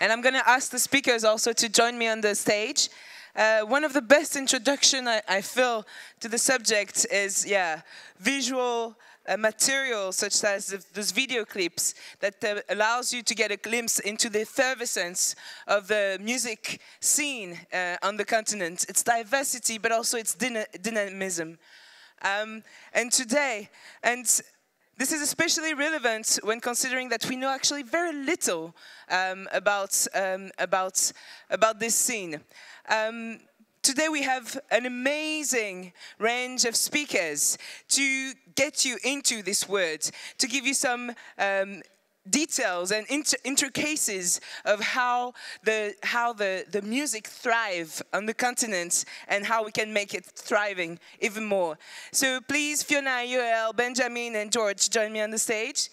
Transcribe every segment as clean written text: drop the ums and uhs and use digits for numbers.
And I'm going to ask the speakers also to join me on the stage. One of the best introduction I feel to the subject is, visual material such as those video clips that allows you to get a glimpse into the effervescence of the music scene on the continent, its diversity, but also its dynamism. And today, this is especially relevant when considering that we know actually very little about this scene. Today we have an amazing range of speakers to get you into this world, to give you some details and intricacies of how the music thrive on the continent and how we can make it thriving even more. So please, Fiona, Yoel, Benjamin, and George, join me on the stage.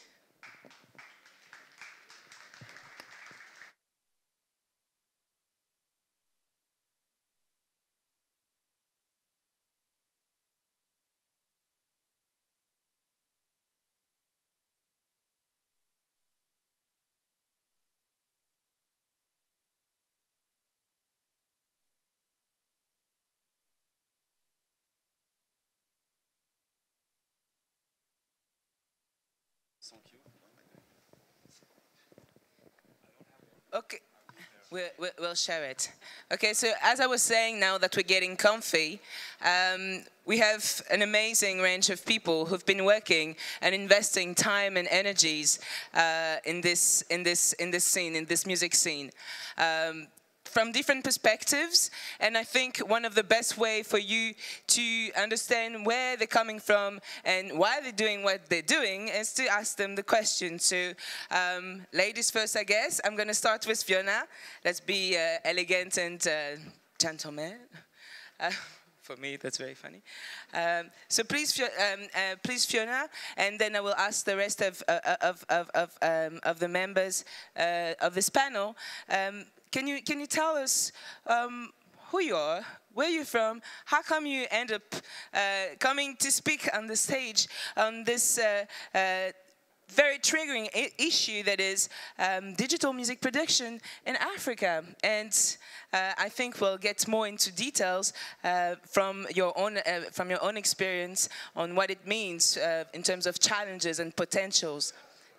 Okay, we'll share it. Okay, so as I was saying, now that we're getting comfy, we have an amazing range of people who've been working and investing time and energies in this scene, in this music scene. From different perspectives, and I think one of the best way for you to understand where they're coming from and why they're doing what they're doing is to ask them the question. So, ladies first, I guess. I'm going to start with Fiona. Let's be elegant and gentleman. For me, that's very funny. So please, Fiona, and then I will ask the rest of the members of this panel. Can you tell us who you are, where you're from, how come you end up coming to speak on the stage on this very triggering issue that is digital music production in Africa? And I think we'll get more into details from your own experience on what it means in terms of challenges and potentials.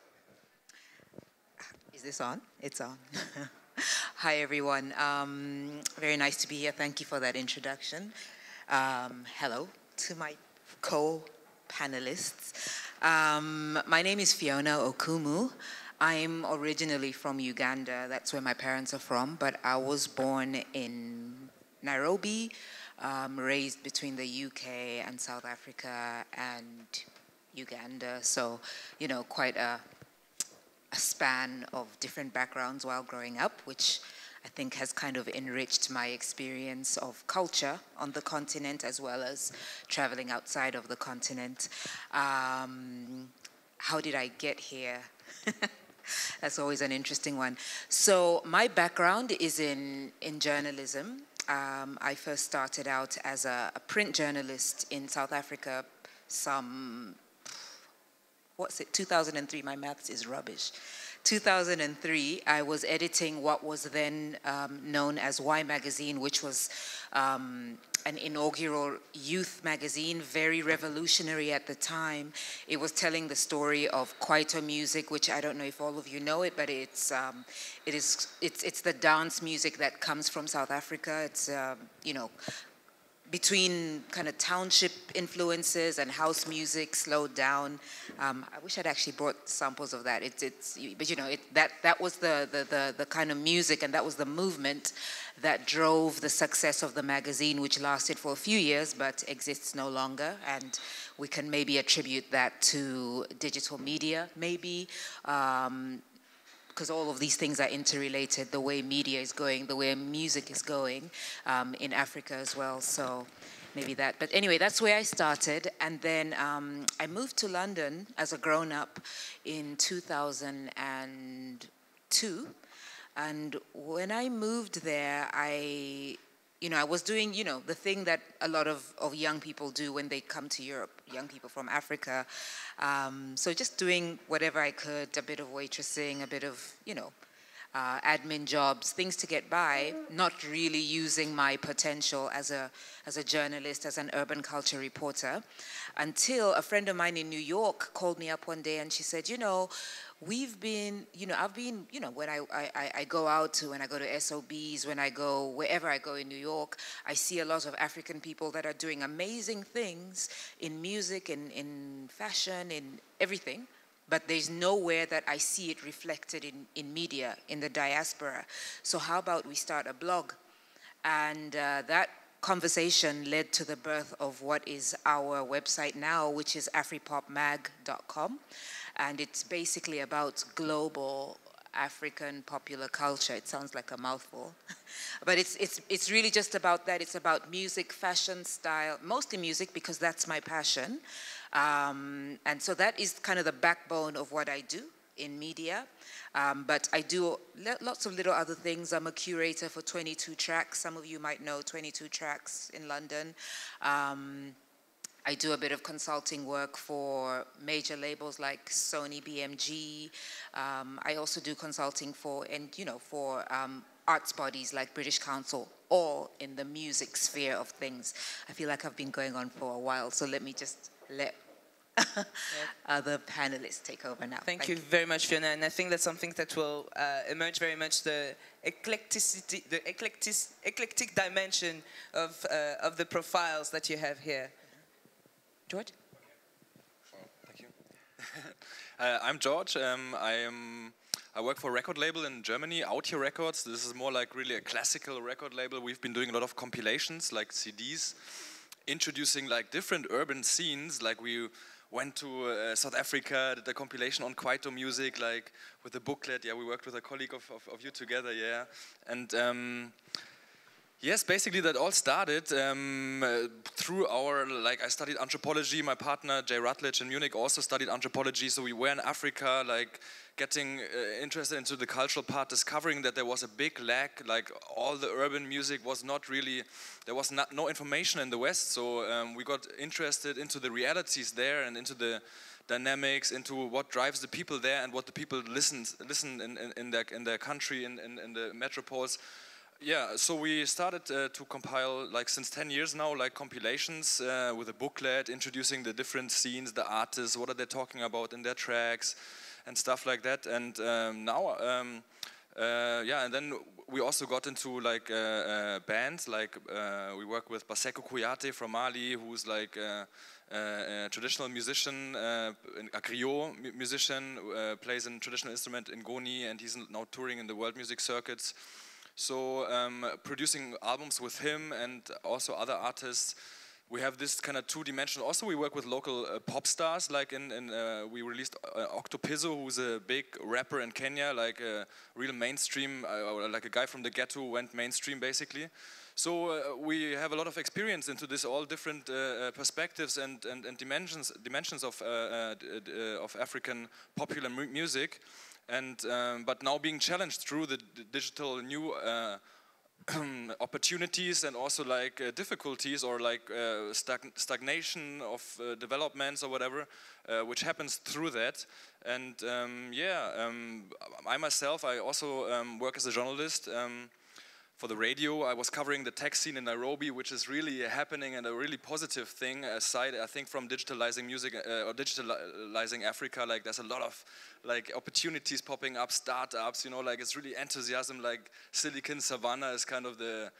Is this on? It's on. Hi, everyone. Very nice to be here. Thank you for that introduction. Hello to my co-panelists. My name is Fiona Okumu. I'm originally from Uganda. That's where my parents are from, but I was born in Nairobi, raised between the UK and South Africa and Uganda. So, you know, quite a span of different backgrounds while growing up, which I think has kind of enriched my experience of culture on the continent as well as traveling outside of the continent. How did I get here? That's always an interesting one. So my background is in journalism. I first started out as a print journalist in South Africa 2003, my maths is rubbish. 2003, I was editing what was then known as Y Magazine, which was an inaugural youth magazine, very revolutionary at the time. It was telling the story of Kwaito music, which I don't know if all of you know it, but it's the dance music that comes from South Africa. It's you know, between kind of township influences and house music slowed down. I wish I'd actually brought samples of that. But you know, that was the kind of music, and that was the movement that drove the success of the magazine, which lasted for a few years but exists no longer. And we can maybe attribute that to digital media, maybe. Because all of these things are interrelated, the way media is going, the way music is going in Africa as well. So maybe that. But anyway, that's where I started. And then I moved to London as a grown-up in 2002. And when I moved there, I was doing, the thing that a lot of young people do when they come to Europe, young people from Africa. So just doing whatever I could, a bit of waitressing, a bit of, admin jobs, things to get by, not really using my potential as a journalist, as an urban culture reporter, until a friend of mine in New York called me up one day and she said, we've been, I've been, when I go out to, when I go to SOBs, when I go, wherever I go in New York, I see a lot of African people that are doing amazing things in music, in fashion, in everything. But there's nowhere that I see it reflected in media, in the diaspora. So how about we start a blog? And that conversation led to the birth of what is our website now, which is afripopmag.com. And it's basically about global African popular culture. It sounds like a mouthful. But it's really just about that. It's about music, fashion, style, mostly music because that's my passion. And so that is kind of the backbone of what I do in media. But I do lots of little other things. I'm a curator for 22 Tracks. Some of you might know 22 Tracks in London. I do a bit of consulting work for major labels like Sony, BMG. I also do consulting for arts bodies like British Council, all in the music sphere of things. I feel like I've been going on for a while, so let me just let other panelists take over now. Thank you very much, Fiona. And I think that's something that will emerge very much, the eclecticity, the eclectic dimension of the profiles that you have here. George? Thank you. I'm George. I work for a record label in Germany, Out Here Records. This is more like really a classical record label. We've been doing a lot of compilations, like CDs, introducing like different urban scenes. Like we went to South Africa, did a compilation on Kwaito music, like with a booklet. Yeah, we worked with a colleague of you together, yeah. And yes, basically that all started through our, I studied anthropology. My partner, Jay Rutledge in Munich, also studied anthropology. So we were in Africa, getting interested into the cultural part, discovering that there was a big lack, all the urban music was not really, there was no information in the West. So we got interested into the realities there and into the dynamics, into what drives the people there and what the people listen in their country, in the metropoles. Yeah, so we started to compile, since 10 years now, compilations with a booklet introducing the different scenes, the artists, what are they talking about in their tracks, and stuff like that. And now, and then we also got into bands. We work with Baseko Kouyaté from Mali, who's a traditional musician, a griot musician, plays a traditional instrument in Ngoni, and he's now touring in the world music circuits. So producing albums with him and also other artists, we have this kind of two-dimensional. Also, we work with local pop stars. We released Octopizzo, who's a big rapper in Kenya, a real mainstream, like a guy from the ghetto who went mainstream basically. So we have a lot of experience into this, all different perspectives and dimensions of African popular music. And but now being challenged through the digital new opportunities and also difficulties or stagnation of developments or whatever, which happens through that. And I myself, I also work as a journalist. For the radio, I was covering the tech scene in Nairobi, which is really happening and a really positive thing. Aside, I think, from digitalizing music or digitalizing Africa, there's a lot of opportunities popping up, startups. It's really enthusiasm. Silicon Savannah is kind of the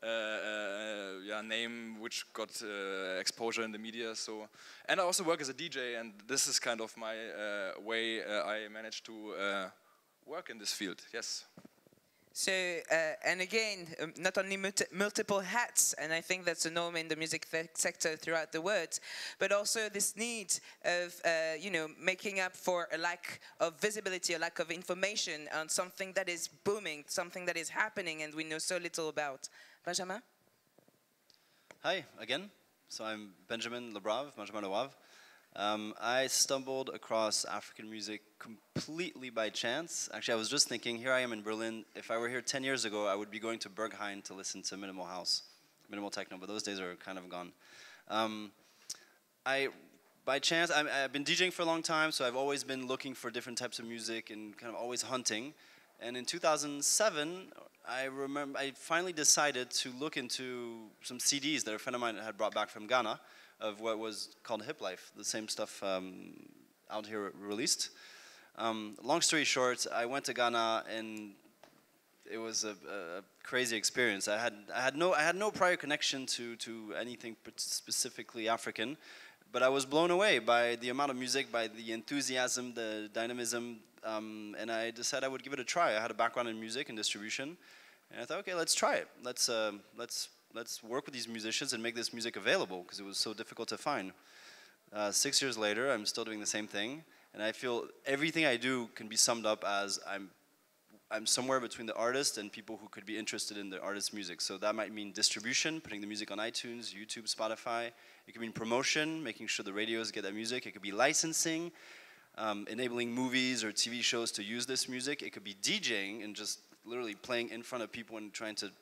name which got exposure in the media. So, and I also work as a DJ, and this is kind of my way I managed to work in this field. Yes. So, and again, not only multiple hats, and I think that's a norm in the music sector throughout the world, but also this need of, making up for a lack of visibility, a lack of information on something that is booming, something that is happening, and we know so little about. Benjamin? Hi, again. So I'm Benjamin Lebrave, Benjamin Lebrave. I stumbled across African music completely by chance. Actually, I was just thinking, here I am in Berlin. If I were here 10 years ago, I would be going to Berghain to listen to minimal house, minimal techno, but those days are kind of gone. By chance, I've been DJing for a long time, so I've always been looking for different types of music and kind of always hunting. And in 2007, I remember I finally decided to look into some CDs that a friend of mine had brought back from Ghana of what was called Hip Life, the same stuff out here released. Long story short, I went to Ghana and it was a crazy experience. I had no prior connection to anything specifically African, but I was blown away by the amount of music, by the enthusiasm, the dynamism, and I decided I would give it a try. I had a background in music and distribution, and I thought, okay, let's try it. Let's work with these musicians and make this music available because it was so difficult to find. 6 years later, I'm still doing the same thing, and I feel everything I do can be summed up as I'm somewhere between the artist and people who could be interested in the artist's music. So that might mean distribution, putting the music on iTunes, YouTube, Spotify. It could mean promotion, making sure the radios get that music. It could be licensing, enabling movies or TV shows to use this music. It could be DJing and just literally playing in front of people and trying to,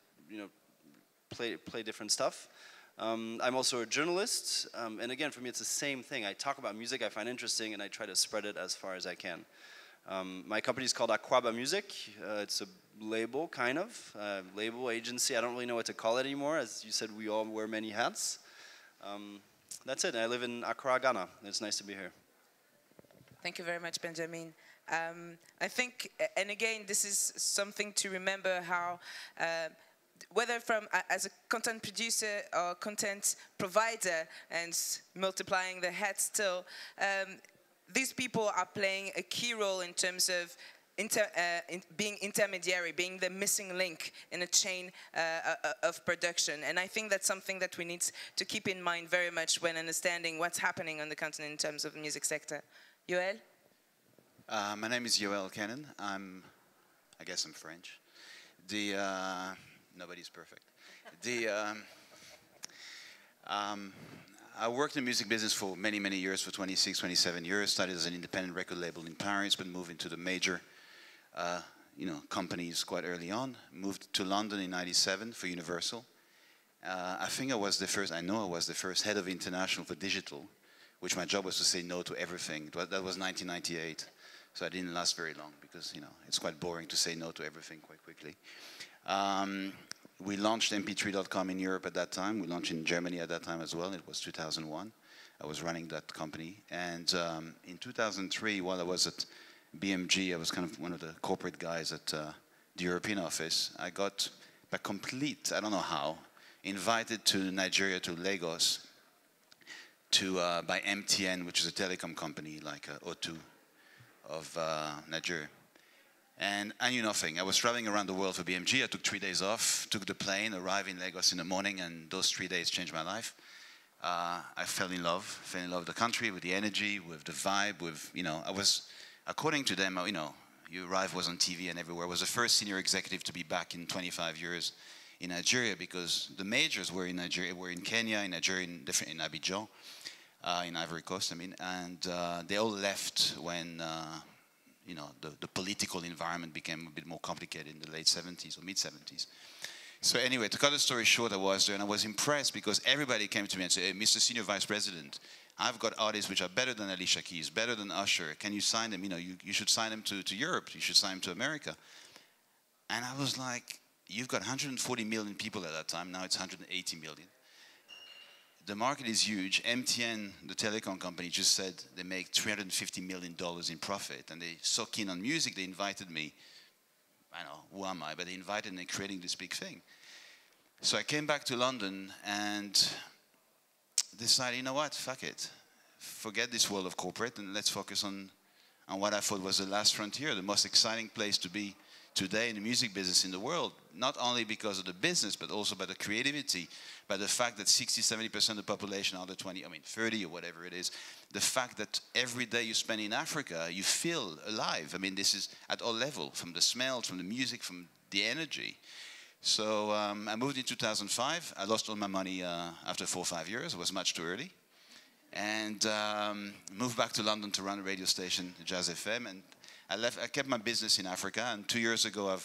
play different stuff. I'm also a journalist, and again, for me, it's the same thing. I talk about music I find interesting, and I try to spread it as far as I can. My company is called Aquaba Music. It's a label, kind of, label agency. I don't really know what to call it anymore. As you said, we all wear many hats. That's it. I live in Accra, Ghana. It's nice to be here. Thank you very much, Benjamin. I think, and again, this is something to remember how, whether from as a content producer or content provider and multiplying the hats still, these people are playing a key role in terms of being intermediary, being the missing link in a chain of production. And I think that's something that we need to keep in mind very much when understanding what's happening on the continent in terms of the music sector. Yoel? My name is Yoel Cannon. I guess I'm French. Nobody's perfect. I worked in the music business for many, many years, for 26, 27 years. Started as an independent record label in Paris, but moved into the major, companies quite early on. Moved to London in '97 for Universal. I think I was the first head of international for digital, which my job was to say no to everything. That was 1998, so I didn't last very long because it's quite boring to say no to everything quite quickly. We launched mp3.com in Europe at that time. We launched in Germany at that time as well. It was 2001. I was running that company. And in 2003, while I was at BMG, I was kind of one of the corporate guys at the European office. I got a complete, I don't know how, invited to Nigeria, to Lagos, by MTN, which is a telecom company like O2 of Nigeria. And I knew nothing. I was traveling around the world for BMG. I took 3 days off, took the plane, arrived in Lagos in the morning, and those 3 days changed my life. I fell in love with the country, with the energy, with the vibe, I was, according to them, you arrive was on TV and everywhere. I was the first senior executive to be back in 25 years in Nigeria because the majors were in Nigeria, were in Kenya, in Nigeria, in Abidjan, in Ivory Coast, and they all left when the political environment became a bit more complicated in the late 70s or mid-70s. So anyway, to cut the story short, I was there and I was impressed because everybody came to me and said, hey, Mr. Senior Vice President, I've got artists which are better than Alicia Keys, better than Usher. Can you sign them? You should sign them to Europe. You should sign them to America. And I was like, you've got 140 million people at that time. Now it's 180 million. The market is huge. MTN, the telecom company, just said they make $350 million in profit. And they're so keen on music, they invited me. I know, who am I? But they invited me creating this big thing. So I came back to London and decided, you know what, fuck it. Forget this world of corporate and let's focus on what I thought was the last frontier, the most exciting place to be today in the music business in the world, not only because of the business, but also by the creativity, by the fact that 60-70% of the population under 30 or whatever it is, the fact that every day you spend in Africa, you feel alive. This is at all levels, from the smells, from the music, from the energy. So I moved in 2005. I lost all my money after 4 or 5 years. It was much too early. And moved back to London to run a radio station, Jazz FM, and I kept my business in Africa, and 2 years ago I've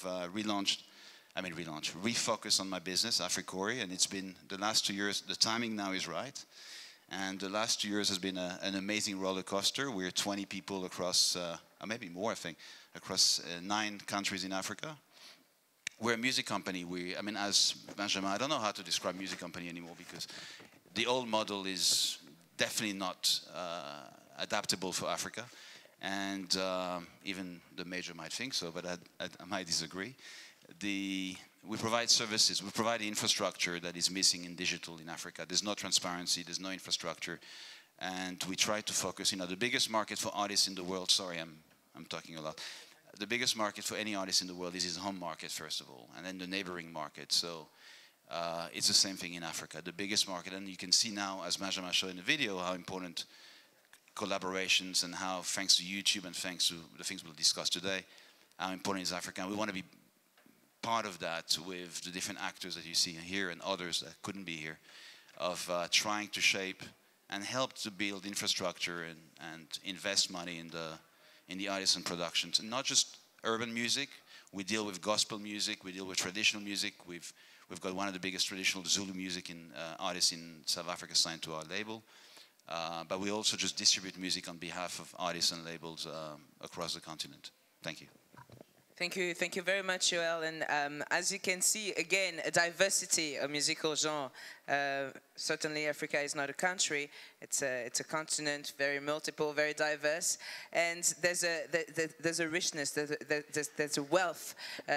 refocused on my business, Africori, and it's been the last 2 years, the timing now is right, and the last 2 years has been an amazing roller coaster. We're 20 people across or maybe more, I think, across 9 countries in Africa. We're a music company. I mean, as Benjamin, I don't know how to describe music company anymore because the old model is definitely not adaptable for Africa. And even the major might think so, but I might disagree. We provide services, we provide the infrastructure that is missing in digital in Africa. There's no transparency, there's no infrastructure. And we try to focus, the biggest market for artists in the world, sorry, I'm talking a lot. The biggest market for any artist in the world is his home market, first of all, and then the neighboring market. So it's the same thing in Africa. The biggest market, and you can see now, as Benjamin showed in the video, how important collaborations and how, thanks to YouTube and thanks to the things we'll discuss today, how important is Africa. And we want to be part of that with the different actors that you see here and others that couldn't be here, of trying to shape and help to build infrastructure and invest money in the artists and productions. And not just urban music. We deal with gospel music, we deal with traditional music. We've got one of the biggest traditional Zulu music artists in South Africa signed to our label. But we also just distribute music on behalf of artists and labels across the continent. Thank you. Thank you very much, Joel. And as you can see, again, a diversity of musical genre. Certainly, Africa is not a country; it's a continent, very multiple, very diverse. And there's a richness, there's a wealth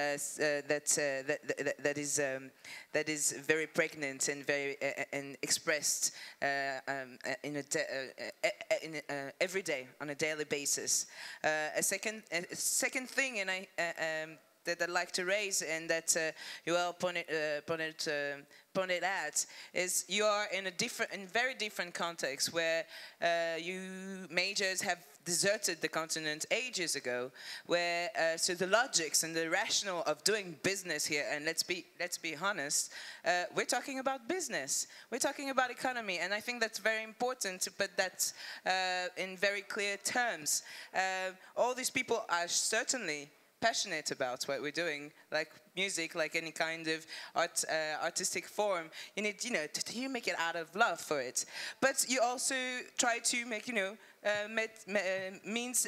that is very pregnant and very and expressed every day on a daily basis. A second thing, and that I'd like to raise, and that Joel pointed at, is you are in a very different context where you majors have deserted the continent ages ago, where so the logics and the rationale of doing business here, and let's be honest, we're talking about business, we're talking about economy, and I think that's very important to put that in very clear terms. All these people are certainly passionate about what we're doing, like music, like any kind of artistic form. You need, you make it out of love for it, but you also try to make, meet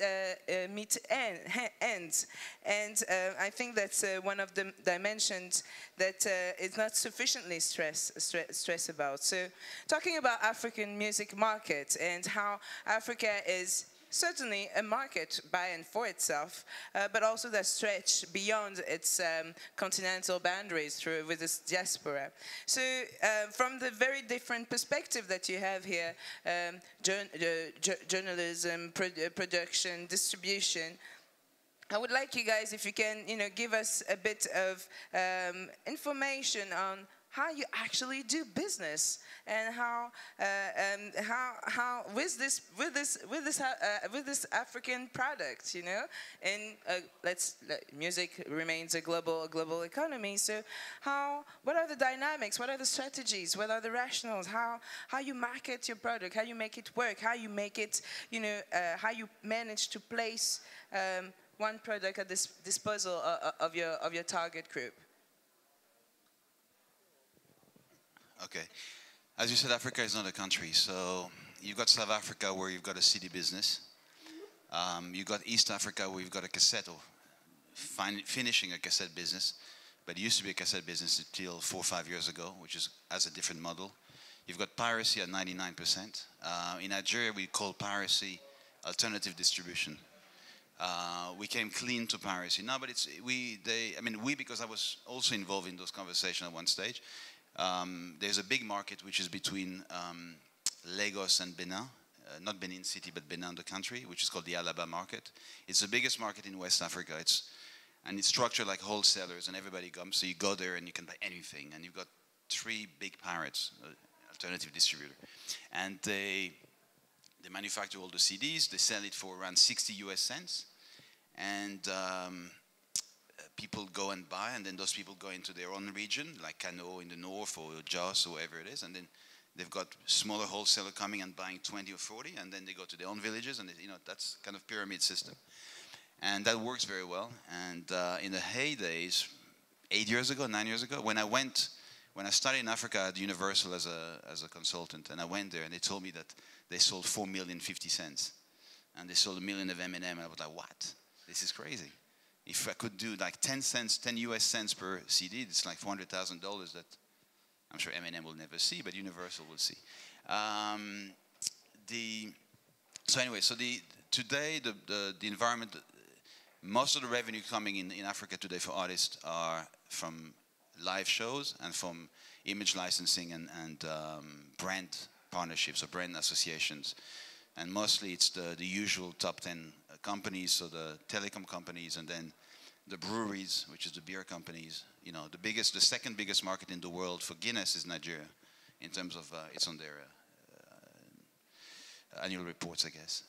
ends, and I think that's one of the dimensions that is not sufficiently stress about. So, talking about African music market and how Africa is certainly a market by and for itself, but also that stretch beyond its continental boundaries with this diaspora. So from the very different perspective that you have here, journalism, production, distribution, I would like you guys, if you can, give us a bit of information on how you actually do business, and how with this African product, and music remains a global economy. So what are the dynamics? What are the strategies? What are the rationales? How you market your product? How you make it work? How you make it, how you manage to place one product at this disposal of your target group? Okay. As you said, Africa is not a country. So you've got South Africa where you've got a CD business. You've got East Africa where you've got a cassette, or finishing a cassette business. But it used to be a cassette business until 4 or 5 years ago, which has a different model. You've got piracy at 99%. In Nigeria, we call piracy alternative distribution. We came clean to piracy. No, but we, because I was also involved in those conversations at one stage. There's a big market which is between Lagos and Benin, not Benin City, but Benin, the country, which is called the Alaba market. It's the biggest market in West Africa. It's structured like wholesalers, and everybody comes. So you go there and you can buy anything. And you've got 3 big pirates, alternative distributor, and they manufacture all the CDs. They sell it for around 60 US cents, and people go and buy, and then those people go into their own region, like Kano in the north or Jos or wherever it is, and then they've got smaller wholesaler coming and buying 20 or 40, and then they go to their own villages, and that's kind of pyramid system, and that works very well. And in the heydays, 8 years ago, 9 years ago, when I studied in Africa at Universal as a consultant, and I went there, and they told me that they sold 4,050,000 and they sold 1 million of Eminem, and I was like, what? This is crazy. If I could do like 10 US cents per CD, it's like $400,000 that I'm sure Eminem will never see, but Universal will see. Today the environment, most of the revenue coming in Africa today for artists are from live shows and from image licensing and brand partnerships or brand associations. And mostly it's the usual top 10 companies, so the telecom companies, and then the breweries, which is the beer companies. You know, the second biggest market in the world for Guinness is Nigeria, in terms of it's on their annual reports, I guess.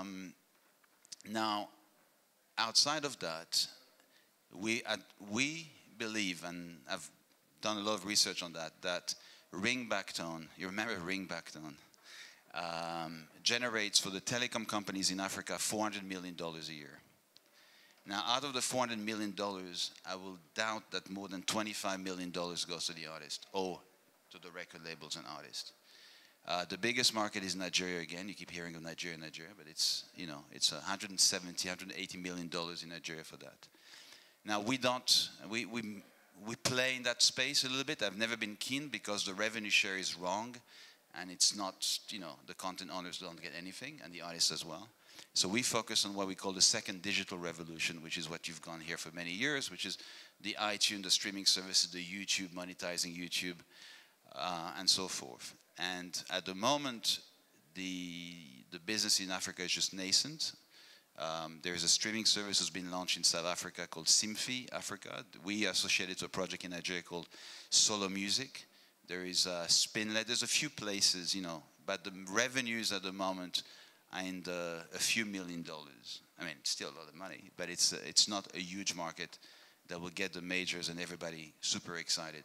Now, outside of that, we believe, and I've done a lot of research on that ringback tone, you remember ringback tone, generates for the telecom companies in Africa $400 million a year. Now, out of the $400 million, I will doubt that more than $25 million goes to the artist or to the record labels and artists. The biggest market is Nigeria again. You keep hearing of Nigeria, but it's, you know, it's $170, $180 million in Nigeria for that. Now, we play in that space a little bit. I've never been keen because the revenue share is wrong, and it's not, you know, the content owners don't get anything, and the artists as well. So we focus on what we call the second digital revolution, which is what you've gone here for many years, which is the iTunes, the streaming services, the YouTube, monetizing YouTube, and so forth. And at the moment, the business in Africa is just nascent. There is a streaming service that's been launched in South Africa called Simfi Africa. We are associated to a project in Nigeria called Solo Music. There is Spinlet. There's a few places, you know, but the revenues at the moment are in a few $1 million. I mean, it's still a lot of money, but it's not a huge market that will get the majors and everybody super excited.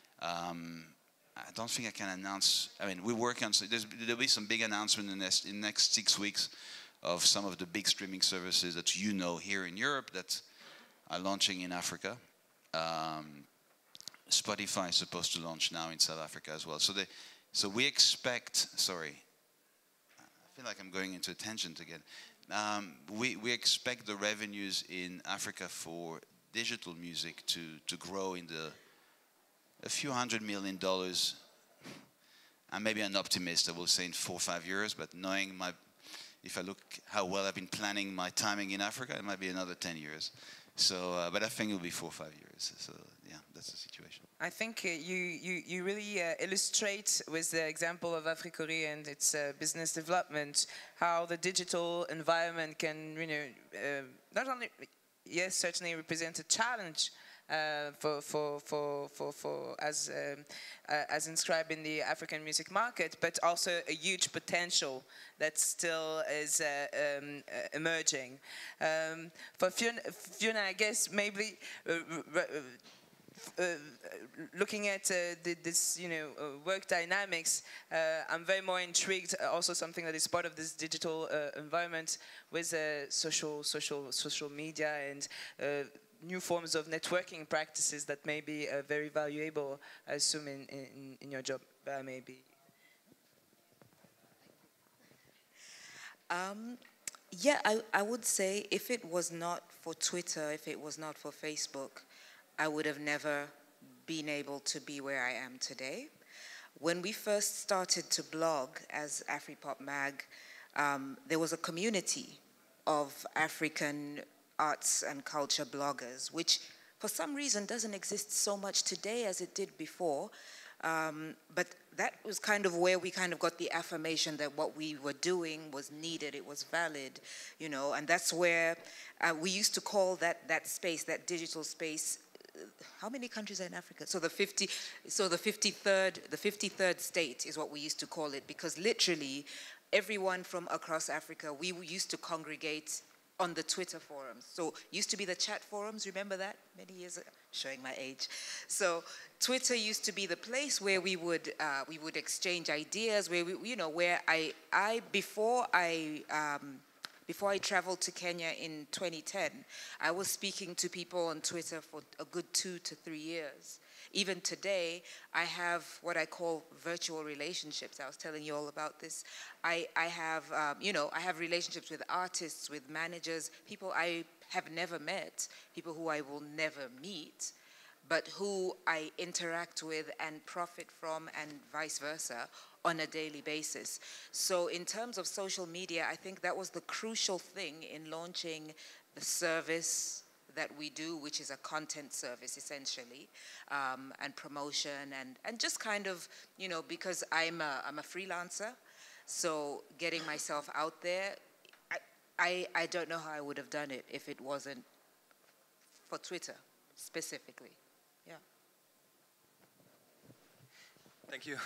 I don't think I can announce. I mean, we're working on. There'll be some big announcement in the next 6 weeks of some of the big streaming services that you know here in Europe that are launching in Africa. Spotify is supposed to launch now in South Africa as well. So we expect. Sorry, I feel like I'm going into a tangent again. We expect the revenues in Africa for digital music to grow in a few $100 million. I'm maybe an optimist, I will say in 4 or 5 years, but knowing if I look how well I've been planning my timing in Africa, it might be another 10 years. So, but I think it'll be 4 or 5 years. So yeah, that's the situation. I think you really illustrate with the example of Africori and its business development how the digital environment can, you know, not only, yes, certainly represent a challenge as inscribed in the African music market, but also a huge potential that still is emerging. For Fiona, I guess maybe looking at this, you know, work dynamics, I'm very more intrigued. Also, something that is part of this digital environment with social media and new forms of networking practices that may be very valuable, I assume, in your job, maybe. Yeah, I would say if it was not for Twitter, if it was not for Facebook, I would have never been able to be where I am today. When we first started to blog as AfriPop Mag, there was a community of African arts and culture bloggers, which for some reason doesn't exist so much today as it did before. But that was kind of where we kind of got the affirmation that what we were doing was needed, it was valid, you know, and that's where we used to call that space, that digital space, how many countries are in Africa? So the 53rd state is what we used to call it, because literally everyone from across Africa, we used to congregate on the Twitter forums. So used to be the chat forums, remember that? Many years ago, showing my age. So Twitter used to be the place where we would exchange ideas, where we, you know, where before I before I traveled to Kenya in 2010, I was speaking to people on Twitter for a good 2 to 3 years. Even today, I have what I call virtual relationships. I was telling you all about this. I have, I have relationships with artists, with managers, people I have never met, people who I will never meet, but who I interact with and profit from, and vice versa, on a daily basis. So in terms of social media, I think that was the crucial thing in launching the service that we do, which is a content service essentially, and promotion, and just kind of, because I'm a freelancer, so getting myself out there, I don't know how I would have done it if it wasn't for Twitter specifically. Yeah. Thank you.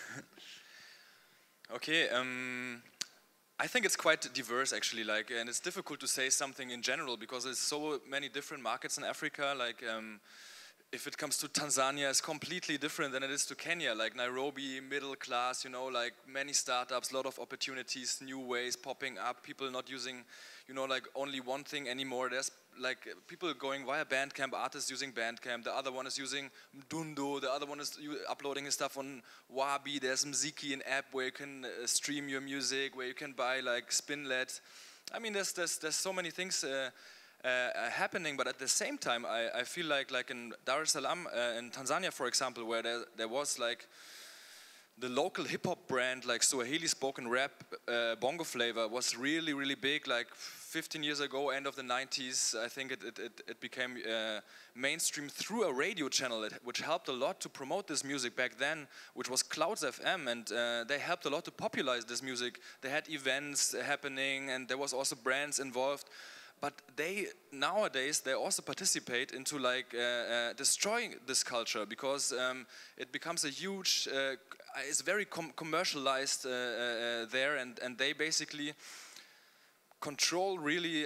Okay. I think it's quite diverse actually, and it's difficult to say something in general because there's so many different markets in Africa. If it comes to Tanzania, it's completely different than it is to Kenya. Like Nairobi, middle class, many startups, a lot of opportunities, new ways popping up, people not using, only one thing anymore. There's people going via Bandcamp, artists using Bandcamp, the other one is using Mdundo, the other one is uploading his stuff on Wabi. There's Mziki, an app where you can stream your music, where you can buy Spinlet. I mean, there's so many things happening, but at the same time, I feel like in Dar es Salaam, in Tanzania, for example, where there was the local hip-hop brand, like Swahili spoken rap, Bongo Flava, was really, really big, 15 years ago, end of the 90s. I think it became mainstream through a radio channel, which helped a lot to promote this music back then, which was Clouds FM, and they helped a lot to popularize this music. They had events happening, and there was also brands involved. But nowadays they also participate into destroying this culture, because it becomes a huge, it's very commercialized there, and they basically control really,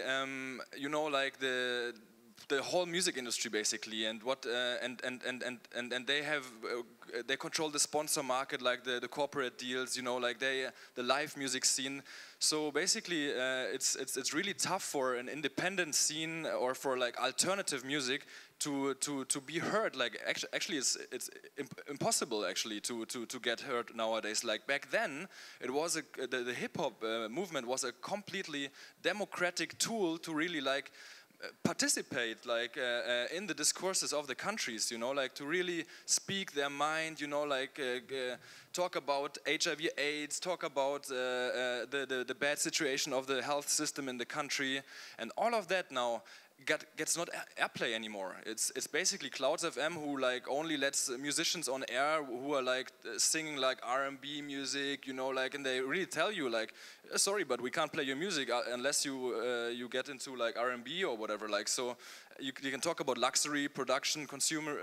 the whole music industry basically, and what and they have they control the sponsor market, like the corporate deals, the live music scene. So basically, it's really tough for an independent scene or for alternative music to be heard. Actually, it's impossible actually to get heard nowadays. Back then, it was the hip hop movement was a completely democratic tool to really participate in the discourses of the countries, to really speak their mind, talk about HIV AIDS, talk about the bad situation of the health system in the country, and all of that now gets not airplay anymore. It's basically Clouds FM who only lets musicians on air who are singing R&B music, and they really tell you sorry, but we can't play your music unless you get into R&B or whatever. So you can talk about luxury production, consumer,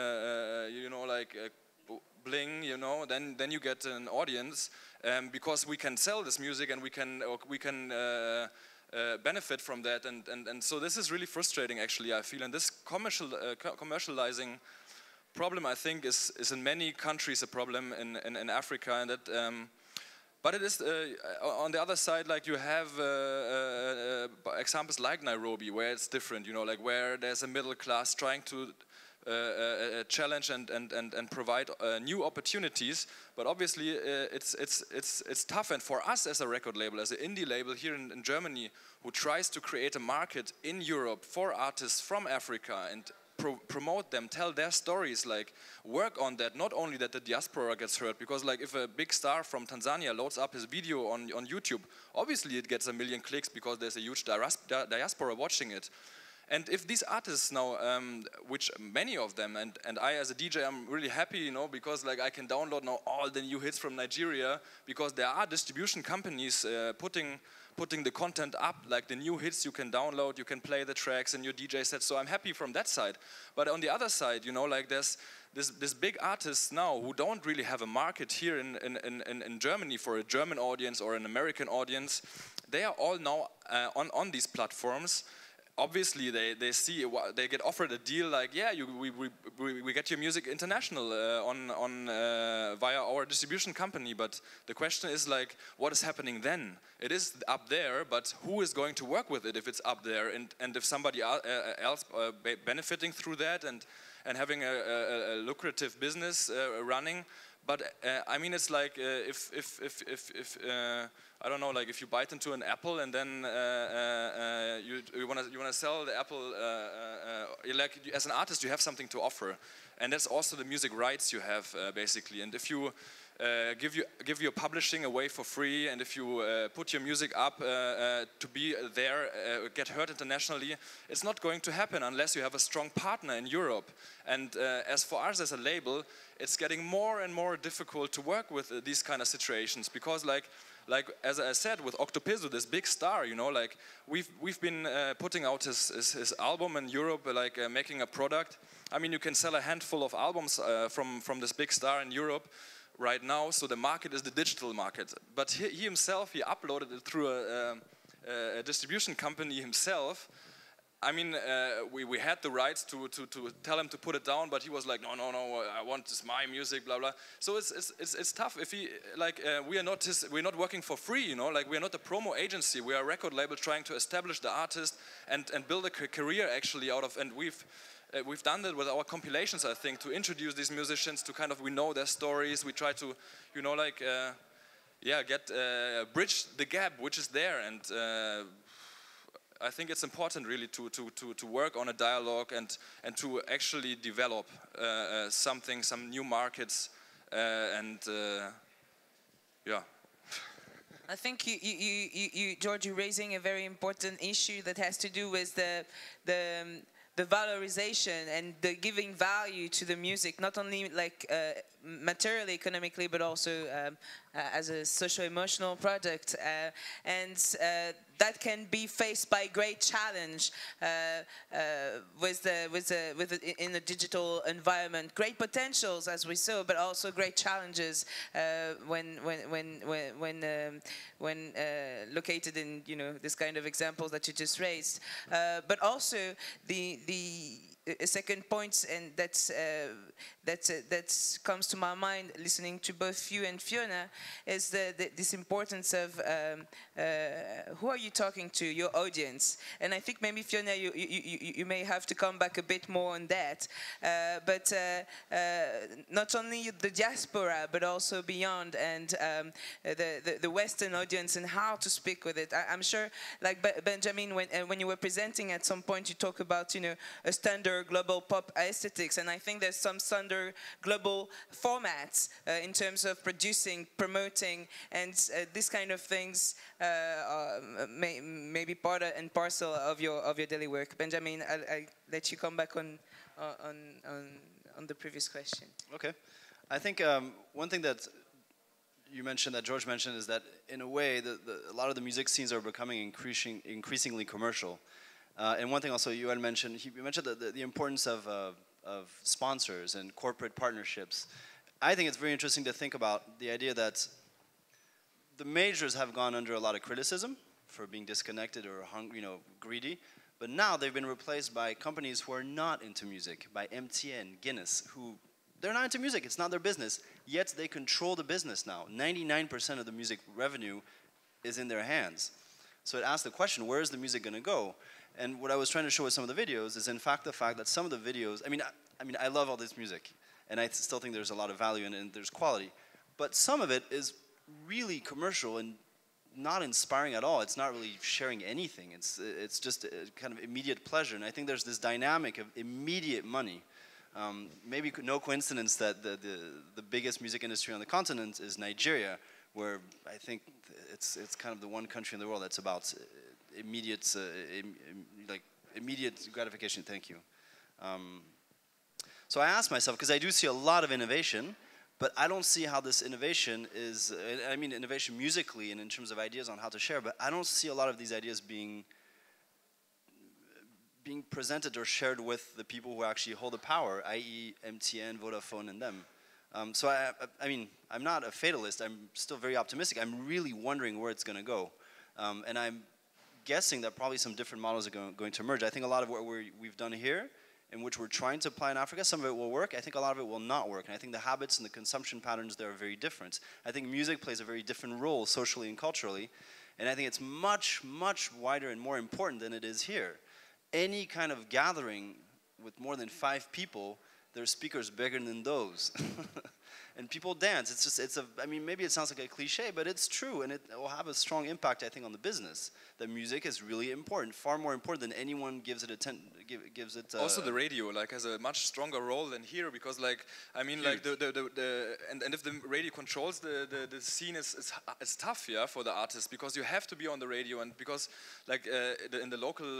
bling, then you get an audience, because we can sell this music and we can benefit from that, and so this is really frustrating actually, I feel, and this commercializing problem, I think, is in many countries a problem in Africa, and that but it is on the other side, you have examples like Nairobi, where it's different, where there's a middle class trying to challenge and provide new opportunities, but obviously it's tough. And for us as a record label, as an indie label here in Germany, who tries to create a market in Europe for artists from Africa and promote them, tell their stories, work on that, not only that the diaspora gets heard, because if a big star from Tanzania loads up his video on YouTube, obviously it gets 1 million clicks because there's a huge diaspora watching it. And if these artists now, which many of them, and I as a DJ, I'm really happy, because I can download now all the new hits from Nigeria, because there are distribution companies putting the content up, the new hits you can download, you can play the tracks in your DJ set. So I'm happy from that side. But on the other side, there's this big artists now who don't really have a market here in Germany for a German audience or an American audience. They are all now on these platforms, obviously they see they get offered a deal like, yeah, we get your music international via our distribution company, but the question is like, what is happening then? It is up there, but who is going to work with it if it's up there, and if somebody else benefiting through that and having a lucrative business running? But I mean, it's like if I don't know, like if you bite into an apple and then you wanna sell the apple, like as an artist you have something to offer, and that's also the music rights you have basically. And if you give your publishing away for free, and if you put your music up to be there, get heard internationally, it's not going to happen unless you have a strong partner in Europe. And as for us as a label, it's getting more and more difficult to work with these kind of situations, because like as I said, with Octopizzo, this big star, you know, like we've been putting out his album in Europe, like making a product. I mean, you can sell a handful of albums from this big star in Europe right now, so the market is the digital market. But he himself, he uploaded it through a distribution company himself. I mean, we had the rights to tell him to put it down, but he was like, no, I want this my music, blah blah. So it's tough if he like we're not working for free, you know, like we're not a promo agency. We are a record label trying to establish the artist and build a career actually out of. And we've done that with our compilations, I think, to introduce these musicians to kind of, we know their stories. We try to, you know, like bridge the gap which is there. And I think it's important really to work on a dialogue and to actually develop some new markets, yeah. I think you George, you're raising a very important issue that has to do with the valorization and the giving value to the music, not only like materially, economically, but also as a socio-emotional product, and that can be faced by great challenge in a digital environment. Great potentials, as we saw, but also great challenges when located in, you know, this kind of examples that you just raised. But also a second point, and that comes to my mind listening to both you and Fiona, is this importance of who are you talking to, your audience. And I think maybe Fiona, you may have to come back a bit more on that. But not only the diaspora, but also beyond, and the Western audience, and how to speak with it. I'm sure, like Benjamin, when you were presenting at some point, you talk about, you know, a standard global pop aesthetics, and I think there's some standard global formats in terms of producing, promoting, and this kind of things may be part and parcel of your daily work. Benjamin, I'll let you come back on the previous question. Okay, I think one thing that you mentioned, that George mentioned, is that in a way a lot of the music scenes are becoming increasingly commercial. And one thing also you had mentioned, you mentioned the importance of sponsors and corporate partnerships. I think it's very interesting to think about the idea that the majors have gone under a lot of criticism for being disconnected or greedy, but now they've been replaced by companies who are not into music, by MTN, Guinness, who they're not into music, it's not their business, yet they control the business now. 99% of the music revenue is in their hands. So it asks the question, where is the music going to go? And what I was trying to show with some of the videos is, in fact, the fact that some of the videos, I mean, I love all this music, and I still think there's a lot of value in it, and there's quality, but some of it is really commercial and not inspiring at all. It's not really sharing anything. It's just a kind of immediate pleasure, and I think there's this dynamic of immediate money. Maybe no coincidence that the biggest music industry on the continent is Nigeria, where I think it's kind of the one country in the world that's about immediate gratification. Thank you. So I asked myself, because I do see a lot of innovation, but I don't see how this innovation is, I mean innovation musically and in terms of ideas on how to share, but I don't see a lot of these ideas being presented or shared with the people who actually hold the power, i.e. MTN, Vodafone, and them. So I mean, I'm not a fatalist, I'm still very optimistic. I'm really wondering where it's going to go. And I'm guessing that probably some different models are going to emerge. I think a lot of what we've done here, in which we're trying to apply in Africa, some of it will work. I think a lot of it will not work. And I think the habits and the consumption patterns there are very different. I think music plays a very different role socially and culturally. And I think it's much, much wider and more important than it is here. Any kind of gathering with more than 5 people, there's speakers bigger than those. And people dance. It's just, I mean, maybe it sounds like a cliche, but it's true, and it will have a strong impact, I think, on the business. That music is really important, far more important than anyone gives it also, the radio has a much stronger role than here, because I mean, huge. and if the radio controls the scene, is tough, yeah, for the artists, because you have to be on the radio, and because in the local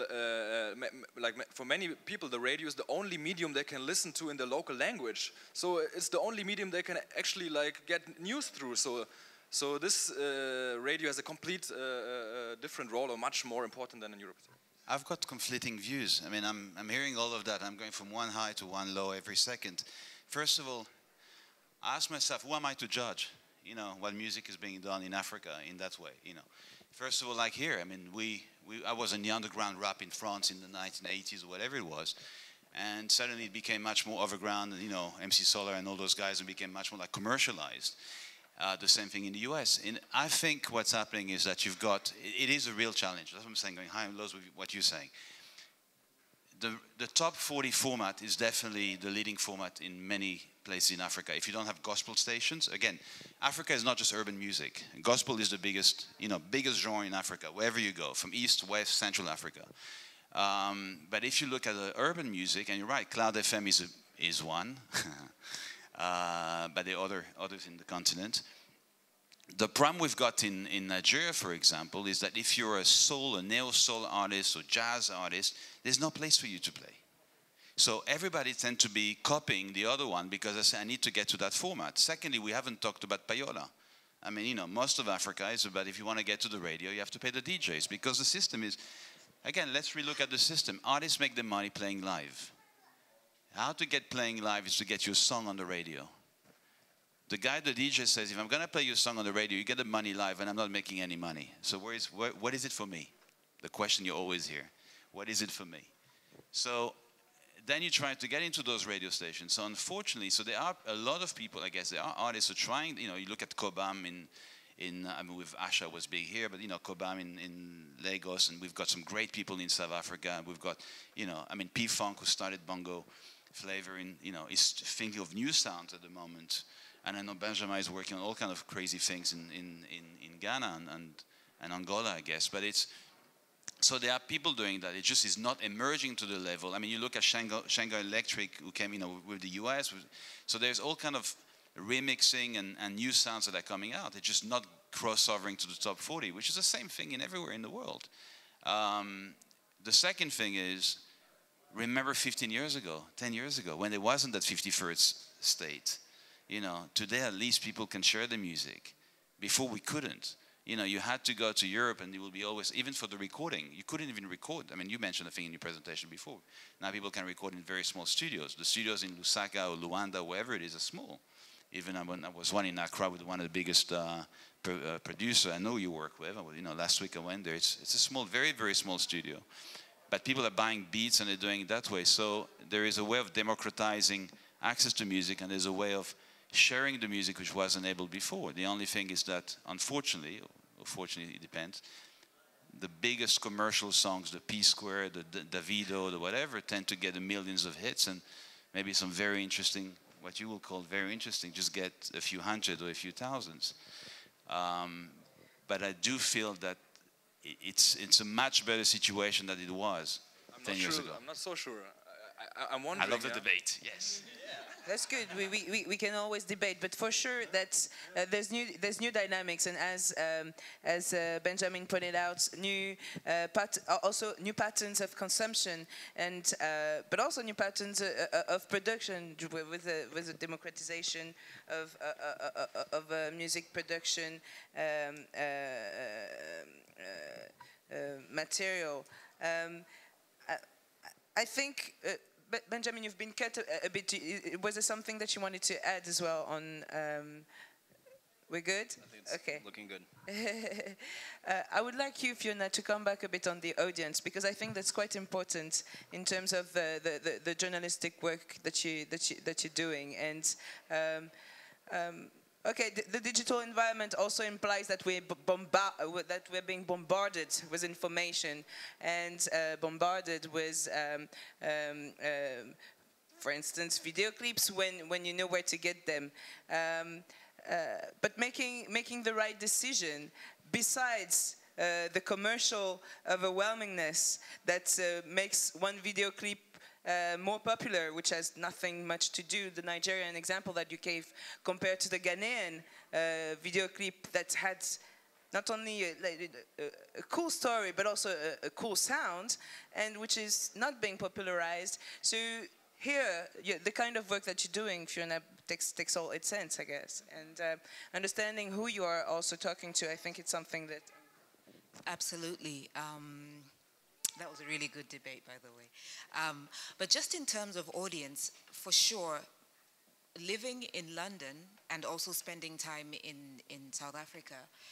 for many people, the radio is the only medium they can listen to in the local language. So it's the only medium they can actually get news through. So this radio has a complete different role, or much more important than in Europe. I've got conflicting views. I mean, I'm hearing all of that. I'm going from one high to one low every second. First of all, I ask myself, who am I to judge? What music is being done in Africa in that way. First of all, like here, I mean, I was in the underground rap in France in the 1980s or whatever it was. And suddenly it became much more overground, MC Solar and all those guys, and became much more commercialized. The same thing in the US. And I think what's happening is that it is a real challenge. That's what I'm saying, going high and lows with what you're saying. The top 40 format is definitely the leading format in many places in Africa. If you don't have gospel stations, again, Africa is not just urban music. Gospel is the biggest genre in Africa, wherever you go, from east, west, central Africa. But if you look at the urban music, and you're right, Cloud FM is one, but there are others in the continent. The problem we've got in Nigeria, for example, is that if you're a neo-soul artist or jazz artist, there's no place for you to play. So everybody tends to be copying the other one because they say, I need to get to that format. Secondly, we haven't talked about payola. I mean, most of Africa is about, if you want to get to the radio, you have to pay the DJs, because the system is... Again, let's relook at the system. Artists make their money playing live. How to get playing live is to get your song on the radio. The DJ says, if I'm going to play your song on the radio, you get the money live, and I'm not making any money. So what is it for me? The question you always hear. What is it for me? So then you try to get into those radio stations. So unfortunately, there are a lot of people, I guess, there are artists who are trying, you look at Cobham I mean, with Asha was big here, but Cobham in Lagos, and we've got some great people in South Africa. We've got, I mean, P-Funk, who started Bongo Flavor, is thinking of new sounds at the moment. And I know Benjamin is working on all kind of crazy things in Ghana and Angola, I guess. But so there are people doing that. It just is not emerging to the level. I mean, you look at Shanghai Electric, who came, with the US. So there's all kind of remixing and new sounds that are coming out. It's just not cross-overing to the top 40, which is the same thing everywhere in the world. The second thing is, remember 15 years ago, 10 years ago, when there wasn't that 51st state. Today at least people can share the music. Before we couldn't. You had to go to Europe, and it will be always, even for the recording, you couldn't even record. I mean, you mentioned a thing in your presentation before. Now people can record in very small studios. The studios in Lusaka or Luanda, wherever it is, are small. Even when I was one in Accra with one of the biggest producer I know you work with. Last week I went there. It's a small, very, very small studio. But people are buying beats, and they're doing it that way. So there is a way of democratizing access to music, and there's a way of sharing the music which wasn't able before. The only thing is that, unfortunately, or fortunately, it depends, the biggest commercial songs, the P-Square, the Davido, the whatever, tend to get the millions of hits, and maybe some very interesting, what you will call very interesting, just get a few hundred or a few thousands. But I do feel that it's a much better situation than it was 10 years ago. I'm not so sure. I'm wondering. I love the debate, yes. That's good. We can always debate, but for sure that there's new dynamics, and as Benjamin pointed out, also new patterns of consumption, and but also new patterns of production with the democratization of music production material. I think. But Benjamin, you've been cut a bit. Was there something that you wanted to add as well on We're good? I think it's Okay. looking good. I would like you, Fiona, to come back a bit on the audience because I think that's quite important in terms of the journalistic work that you're doing. And okay, the digital environment also implies that that we're being bombarded with information and bombarded with. For instance, video clips when you know where to get them. But making the right decision besides the commercial overwhelmingness that makes one video clip more popular, which has nothing much to do, the Nigerian example that you gave, compared to the Ghanaian video clip that had not only a cool story, but also a cool sound, and which is not being popularized. So here, the kind of work that you're doing, Fiona, takes all its sense, I guess. And understanding who you are also talking to, I think it's something that... Absolutely. That was a really good debate, by the way. But just in terms of audience, for sure, living in London and also spending time in South Africa,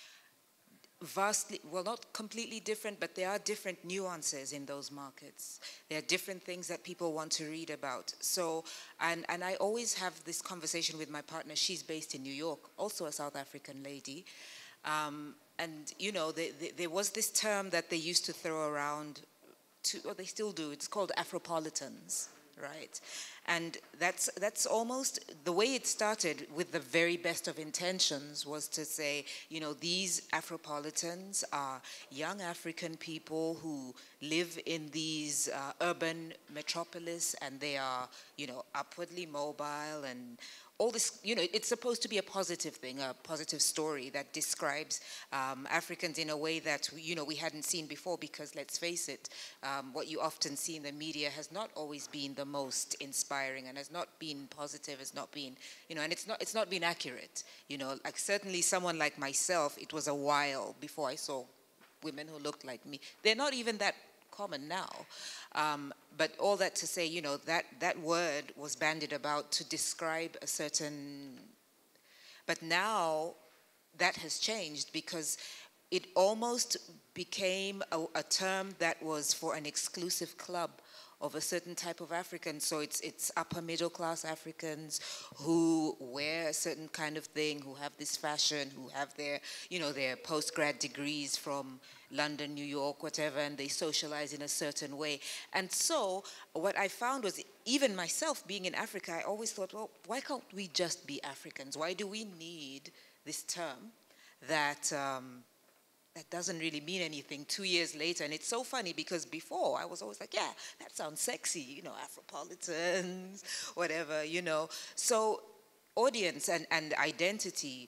vastly, well, not completely different, but there are different nuances in those markets. There are different things that people want to read about. So, and I always have this conversation with my partner. She's based in New York, also a South African lady. And, you know, there was this term that they used to throw around, or they still do. It's called Afropolitans, right? And that's almost the way it started, with the very best of intentions, was to say, you know, these Afropolitans are young African people who live in these urban metropolis, and they are, you know, upwardly mobile and all this, you know, it's supposed to be a positive thing, a positive story that describes Africans in a way that, you know, we hadn't seen before, because let's face it, what you often see in the media has not always been the most inspiring, and has not been positive, has not been, you know, and it's not been accurate, you know. Like, certainly someone like myself, it was a while before I saw women who looked like me. They're not even that common now. But all that to say, you know, that word was bandied about to describe a certain... But now that has changed, because it almost became a term that was for an exclusive club of a certain type of African. So it's upper middle class Africans who wear a certain kind of thing, who have this fashion, who have their, you know, their post-grad degrees from London, New York, whatever, and they socialize in a certain way. And so what I found was, even myself being in Africa, I always thought, well, why can't we just be Africans? Why do we need this term that that doesn't really mean anything 2 years later? And it's so funny, because before I was always like, yeah, that sounds sexy, you know, Afropolitans, whatever, you know. So audience and identity,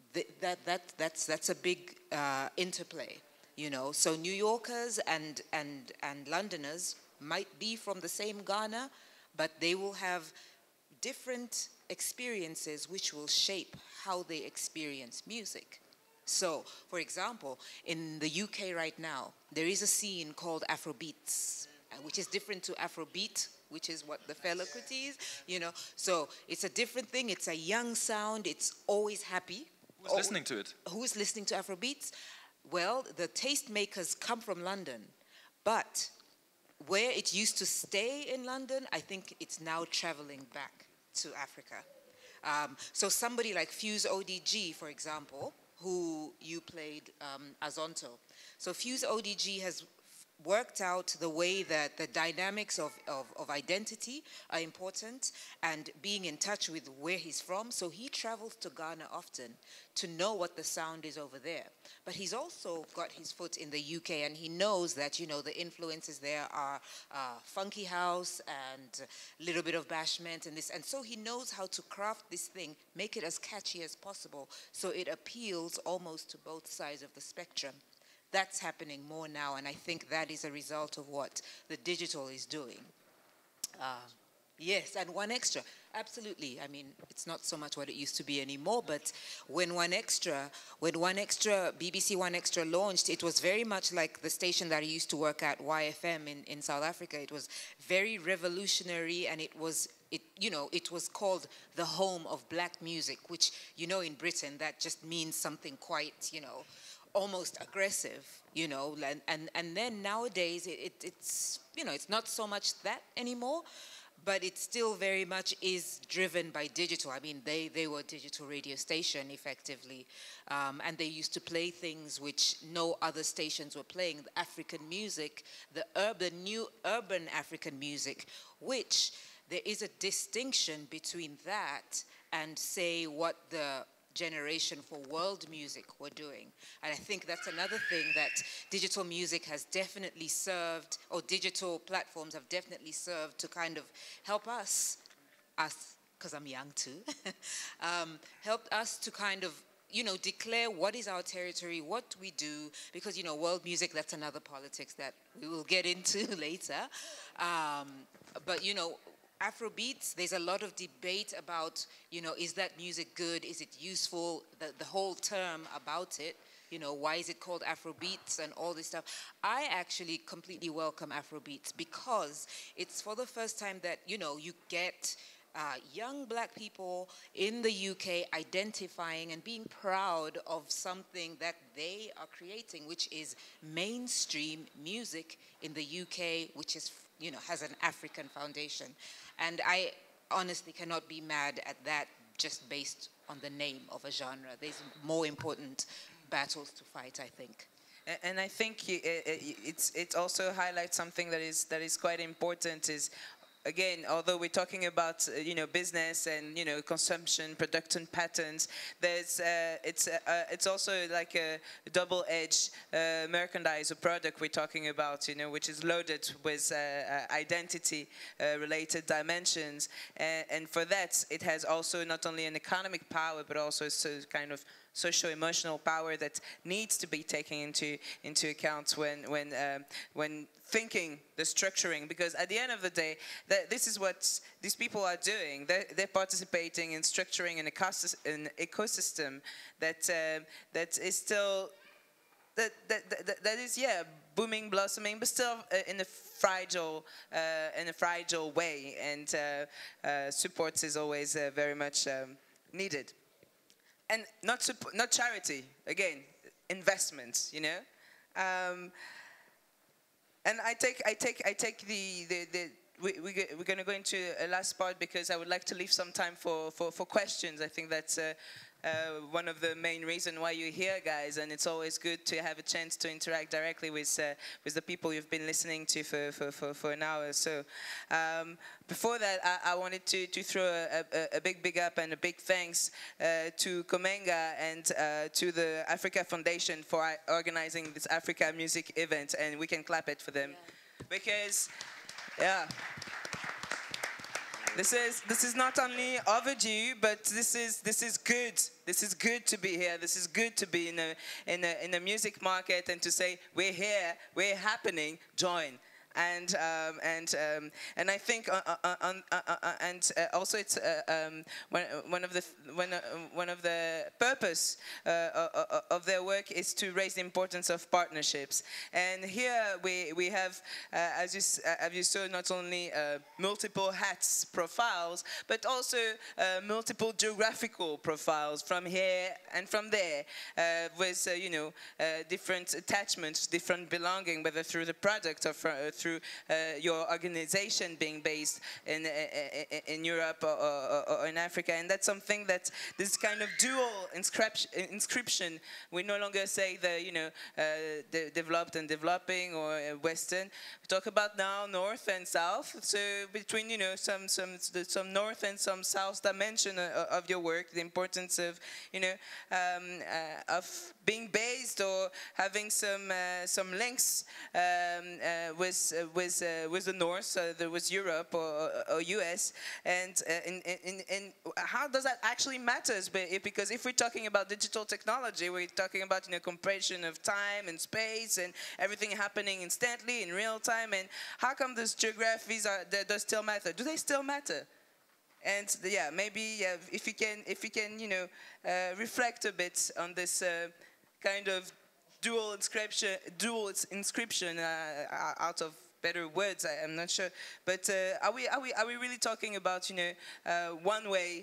that's a big interplay, you know. So New Yorkers and Londoners might be from the same Ghana, but they will have different experiences which will shape how they experience music. So, for example, in the UK right now, there is a scene called Afrobeats, which is different to Afrobeat, which is what the Fela Kuti is, you know. So it's a different thing. It's a young sound. It's always happy. Who's listening to it? Who's listening to Afrobeats? Well, the tastemakers come from London, but where it used to stay in London, I think it's now traveling back to Africa. So somebody like Fuse ODG, for example, who you played Azonto. So Fuse ODG has worked out the way that the dynamics of identity are important, and being in touch with where he's from. So he travels to Ghana often to know what the sound is over there. But he's also got his foot in the UK, and he knows that, you know, the influences there are funky house and a little bit of bashment and this. And so he knows how to craft this thing, make it as catchy as possible, so it appeals almost to both sides of the spectrum. That's happening more now, and I think that is a result of what the digital is doing. Yes, and One Extra. Absolutely. I mean, it's not so much what it used to be anymore, but when BBC One Extra launched, it was very much like the station that I used to work at, YFM in South Africa. It was very revolutionary, and it was called the home of black music, which, in Britain, that just means something quite, almost aggressive, and then nowadays it's it's not so much that anymore, but it still very much is driven by digital. I mean, they were a digital radio station effectively, and they used to play things which no other stations were playing, the African music, the new urban African music, which there is a distinction between that and, say, what the generation for world music were doing. And I think that's another thing that digital music has definitely served, or digital platforms have definitely served to kind of help us, because I'm young too, helped us to kind of, declare what is our territory, what we do, because, world music, that's another politics that we will get into later. But, Afrobeats, there's a lot of debate about, is that music good? Is it useful? The whole term about it, why is it called Afrobeats and all this stuff? I actually completely welcome Afrobeats because it's for the first time that, you get young black people in the UK identifying and being proud of something that they are creating, which is mainstream music in the UK, which is, has an African foundation. And I honestly cannot be mad at that just based on the name of a genre. There's more important battles to fight, I think. And I think it also highlights something that is quite important is, again, although we're talking about business and consumption, production patterns, it's also like a double-edged merchandise or product we're talking about, which is loaded with identity-related dimensions, and for that it has also not only an economic power but also kind of socio-emotional power that needs to be taken into account when thinking the structuring, because at the end of the day, this is what these people are doing. They're participating in structuring an ecosystem that is still that is booming, blossoming, but still in a fragile way, and support is always very much needed. And not charity, again, investments, and I take we're going to go into a last part because I would like to leave some time for questions. I think that's one of the main reasons why you're here, guys, and it's always good to have a chance to interact directly with the people you've been listening to for an hour. So before that, I wanted to throw a big up and a big thanks to Comenga and to the Africa Foundation for organizing this Africa Music event, and we can clap it for them, because this is not only overdue, but this is good. This is good to be here. This is good to be in a music market and to say we're here, we're happening. Join. And I think also it's one of the purpose of their work is to raise the importance of partnerships. And here we have, as you saw, not only multiple hats profiles, but also multiple geographical profiles from here and from there, with different attachments, different belonging, whether through the product or through your organization being based in Europe or in Africa. And that's something that this kind of dual inscription, we no longer say the developed and developing or Western. We talk about now North and South. So between some North and some South dimension of your work, the importance of of being based or having some links with with the North, there was Europe or US, and how does that actually matters? Because if we're talking about digital technology, we're talking about compression of time and space and everything happening instantly in real time. And how come those geographies does still matter? Do they still matter? And yeah, maybe if you can reflect a bit on this kind of dual inscription out of better words, I'm not sure, but are we really talking about one way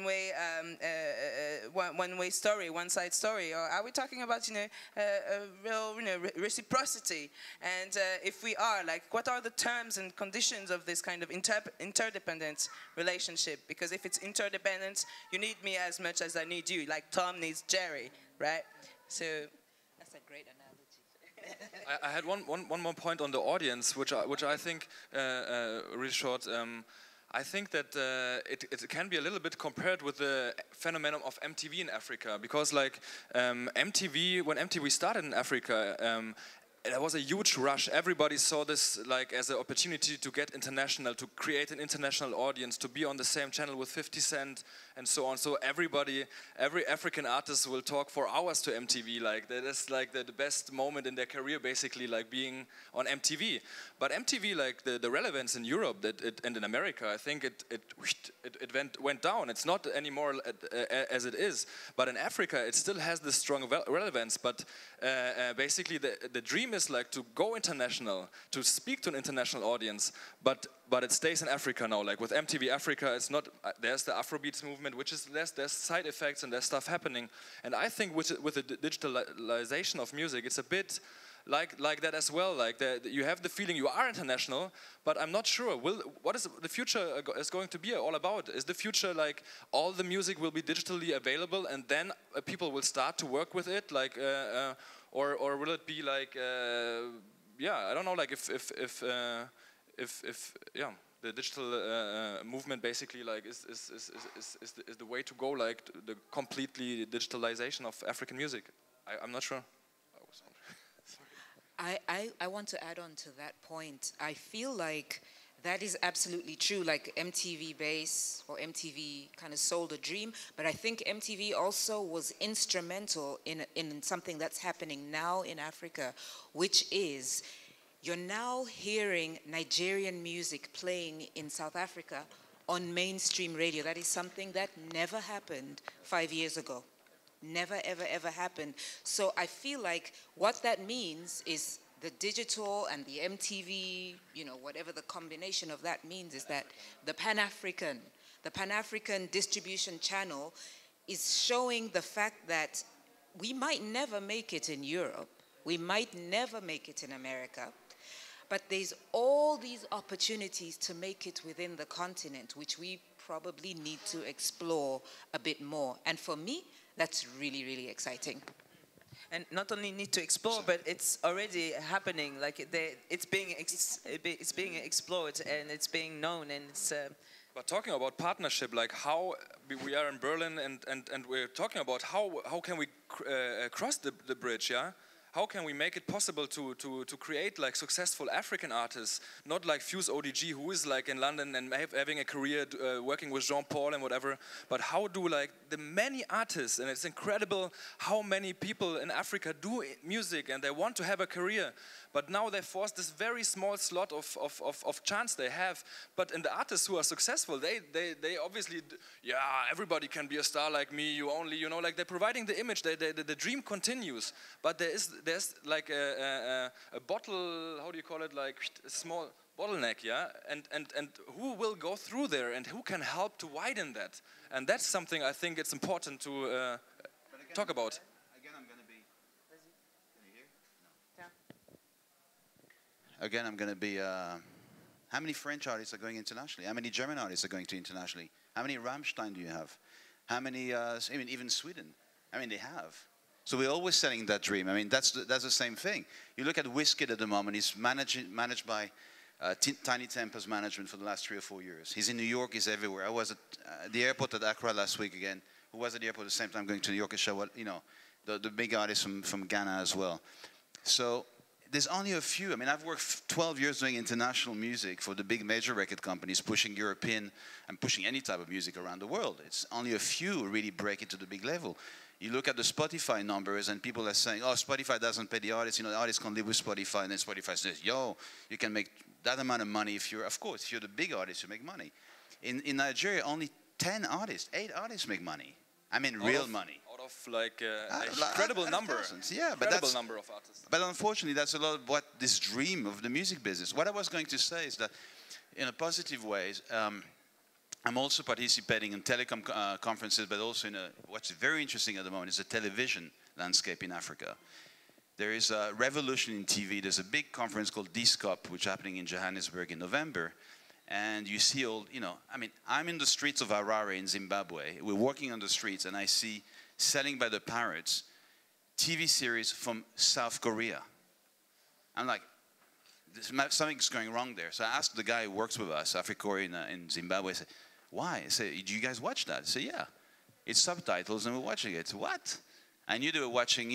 story, one side story, or are we talking about a real reciprocity? And if we are, like, what are the terms and conditions of this kind of interdependent relationship? Because if it's interdependent, you need me as much as I need you, like Tom needs Jerry, right? So that's a great analogy. I had one more point on the audience, which I think really short. I think that it can be a little bit compared with the phenomenon of MTV in Africa, because like MTV, when MTV started in Africa, there was a huge rush. Everybody saw this like as an opportunity to get international, to create an international audience, to be on the same channel with 50 Cent and so on. So every African artist will talk for hours to MTV. Like that is like the best moment in their career, basically, like being on MTV. But MTV, like the relevance in Europe and in America, I think it went down. It's not anymore as it is. But in Africa, it still has this strong relevance. But basically, the dream is like to go international, to speak to an international audience, but it stays in Africa now. Like with MTV Africa, it's not. There's the Afrobeats movement, which is there's side effects and there's stuff happening. And I think with the digitalization of music, it's a bit like that as well. Like you have the feeling you are international, but I'm not sure. What is the future is going to be all about? Is the future like all the music will be digitally available and then people will start to work with it, like, or will it be like, I don't know, like if the digital movement basically like is the way to go, like the completely digitalization of African music. I'm not sure. I want to add on to that point. I feel like that is absolutely true. Like MTV Base or MTV kind of sold a dream, but I think MTV also was instrumental in something that's happening now in Africa, which is you're now hearing Nigerian music playing in South Africa on mainstream radio. That is something that never happened 5 years ago. Never, ever, ever happened. So I feel like what that means is the digital and the MTV, whatever the combination of that means, is that the Pan-African distribution channel is showing the fact that we might never make it in Europe. We might never make it in America. But there's all these opportunities to make it within the continent, which we probably need to explore a bit more. And for me, that's really, really exciting. And not only need to explore, but it's already happening. Like it's being explored and it's being known, and it's. But talking about partnership, like how we are in Berlin, and we're talking about how can we cross the bridge, yeah? How can we make it possible to create like successful African artists, not like Fuse ODG, who is like in London and having a career working with Jean Paul and whatever, but how do like the many artists, and it's incredible how many people in Africa do music and they want to have a career, but now they force this very small slot of chance they have. But in the artists who are successful, they obviously, everybody can be a star like me, you only, like they're providing the image, the dream continues, but there's like a bottle, how do you call it, like a small bottleneck, yeah? And who will go through there and who can help to widen that? And that's something I think it's important to talk about. Again, I'm going to be... Can you hear? No. Yeah. Again, I'm going to be... how many French artists are going internationally? How many German artists are going to internationally? How many Rammstein do you have? How many, even Sweden? I mean, they have. So we're always selling that dream. I mean, that's the same thing. You look at Wizkid at the moment. He's managed by Tiny Temper's management for the last 3 or 4 years. He's in New York. He's everywhere. I was at the airport at Accra last week again. Who was at the airport at the same time going to New York and show what, the big artists from Ghana as well. So there's only a few. I mean, I've worked 12 years doing international music for the big major record companies, pushing European and pushing any type of music around the world. It's only a few who really break it to the big level. You look at the Spotify numbers and people are saying, oh, Spotify doesn't pay the artists, the artists can't live with Spotify. And then Spotify says, yo, you can make that amount of money if you're, of course, if you're the big artist, you make money. In Nigeria, only 10 artists, 8 artists make money. I mean, real money. Out of like an incredible number. Yeah, but incredible number of artists. But unfortunately, that's a lot of what this dream of the music business. What I was going to say is that, in a positive way, I'm also participating in telecom conferences, but also in what's very interesting at the moment is the television landscape in Africa. There is a revolution in TV. There's a big conference called DSCOP, which is happening in Johannesburg in November. And you see all, I mean, I'm in the streets of Harare in Zimbabwe. We're walking on the streets, and I see selling by the parrots TV series from South Korea. I'm like, something's going wrong there. So I asked the guy who works with us, Africori in Zimbabwe, I said, why? I said, do you guys watch that? I said, yeah. It's subtitles, and we're watching it. What? I knew they were watching,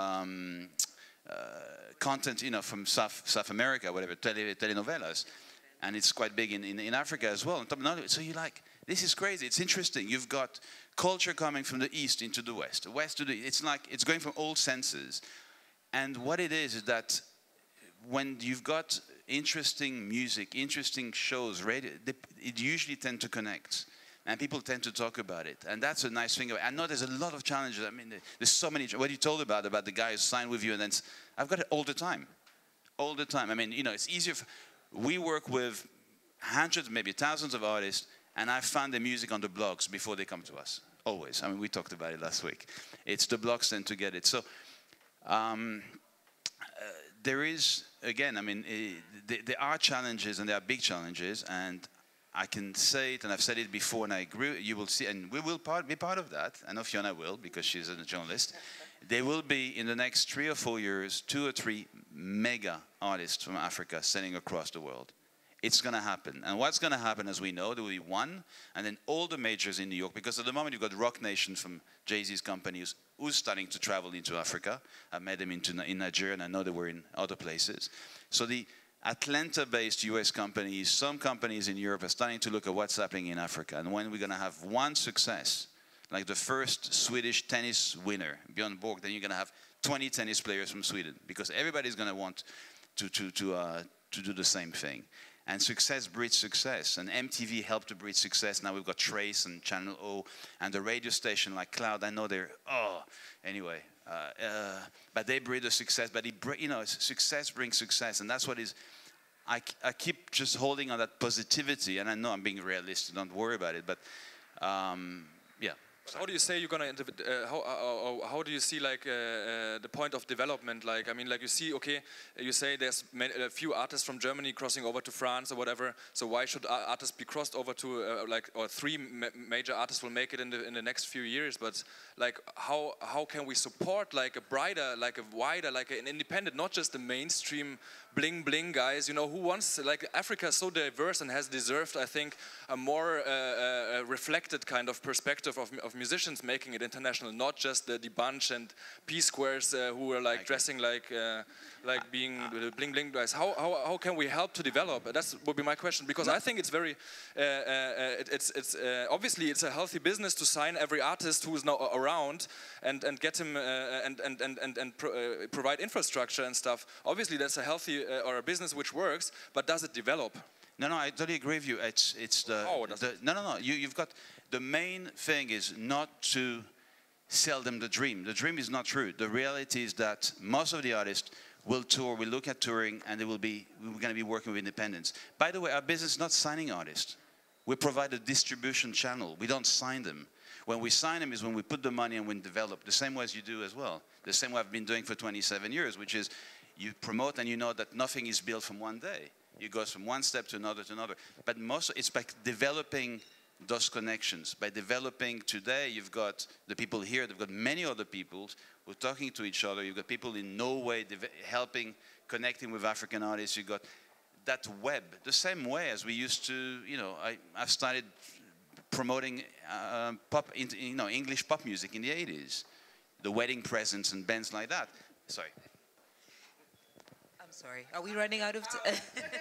content, from South America, whatever, telenovelas. And it's quite big in Africa as well. So you're like, this is crazy. It's interesting. You've got culture coming from the east into the west to the. It's like it's going from all senses. And what it is that when you've got interesting music, interesting shows, radio, it usually tend to connect. And people tend to talk about it. And that's a nice thing. I know there's a lot of challenges. I mean, there's so many. What you told about the guy who signed with you, and then I've got it all the time. All the time. I mean, it's easier. We work with hundreds, maybe thousands of artists, and I find the music on the blogs before they come to us. Always. I mean, we talked about it last week. It's the blogs tend to get it. So there is, again, I mean, there are challenges, and there are big challenges, and I can say it, and I've said it before, and I agree, you will see, and we will be part of that. I know Fiona will, because she's a journalist. There will be, in the next 3 or 4 years, 2 or 3 mega artists from Africa selling across the world. It's going to happen. And what's going to happen, as we know, there will be one, and then all the majors in New York, because at the moment you've got Rock Nation from Jay-Z's company who's starting to travel into Africa. I met them in Nigeria, and I know they were in other places. So the Atlanta-based US companies, some companies in Europe are starting to look at what's happening in Africa. And when we're going to have one success, like the first Swedish tennis winner, Björn Borg, then you're going to have 20 tennis players from Sweden, because everybody's going to want to do the same thing. And success breeds success, and MTV helped to breed success. Now we've got Trace and Channel O, and the radio station like Cloud. I know they're, anyway. But they breed a success, but success brings success, and that's what is. I keep just holding on that positivity, and I know I'm being realistic, don't worry about it, but yeah. How do you say you're gonna? How do you see like the point of development? Like, I mean, like you see, okay, you say there's a few artists from Germany crossing over to France or whatever. So why should artists be crossed over to or 3 major artists will make it in the next few years? But like, how can we support like a brighter, like a wider, like an independent, not just the mainstream bling bling guys? Who wants, like, Africa is so diverse and has deserved, I think, a more reflected kind of perspective of musicians making it international, not just the Bunch and P Squares who were like dressing like being the bling bling guys. How can we help to develop? That would be my question, because I think it's very obviously it's a healthy business to sign every artist who is now around and get him and provide infrastructure and stuff. Obviously that's a healthy or a business which works, but does it develop? No, I totally agree with you. It's no. You've got, the main thing is not to sell them the dream. The dream is not true. The reality is that most of the artists will tour, will look at touring, and we're going to be working with independents. By the way, our business is not signing artists. We provide a distribution channel. We don't sign them. When we sign them is when we put the money and we develop, the same way as you do as well. The same way I've been doing for 27 years, which is you promote and you know that nothing is built from one day. It goes from one step to another to another. But it's by developing those connections. By developing, today you've got the people here, they've got many other people who are talking to each other. You've got people in Norway helping, connecting with African artists. You've got that web, the same way as we used to, I've started promoting English pop music in the 80s. The Wedding Presents and bands like that. Sorry. Sorry. Are we running out of time?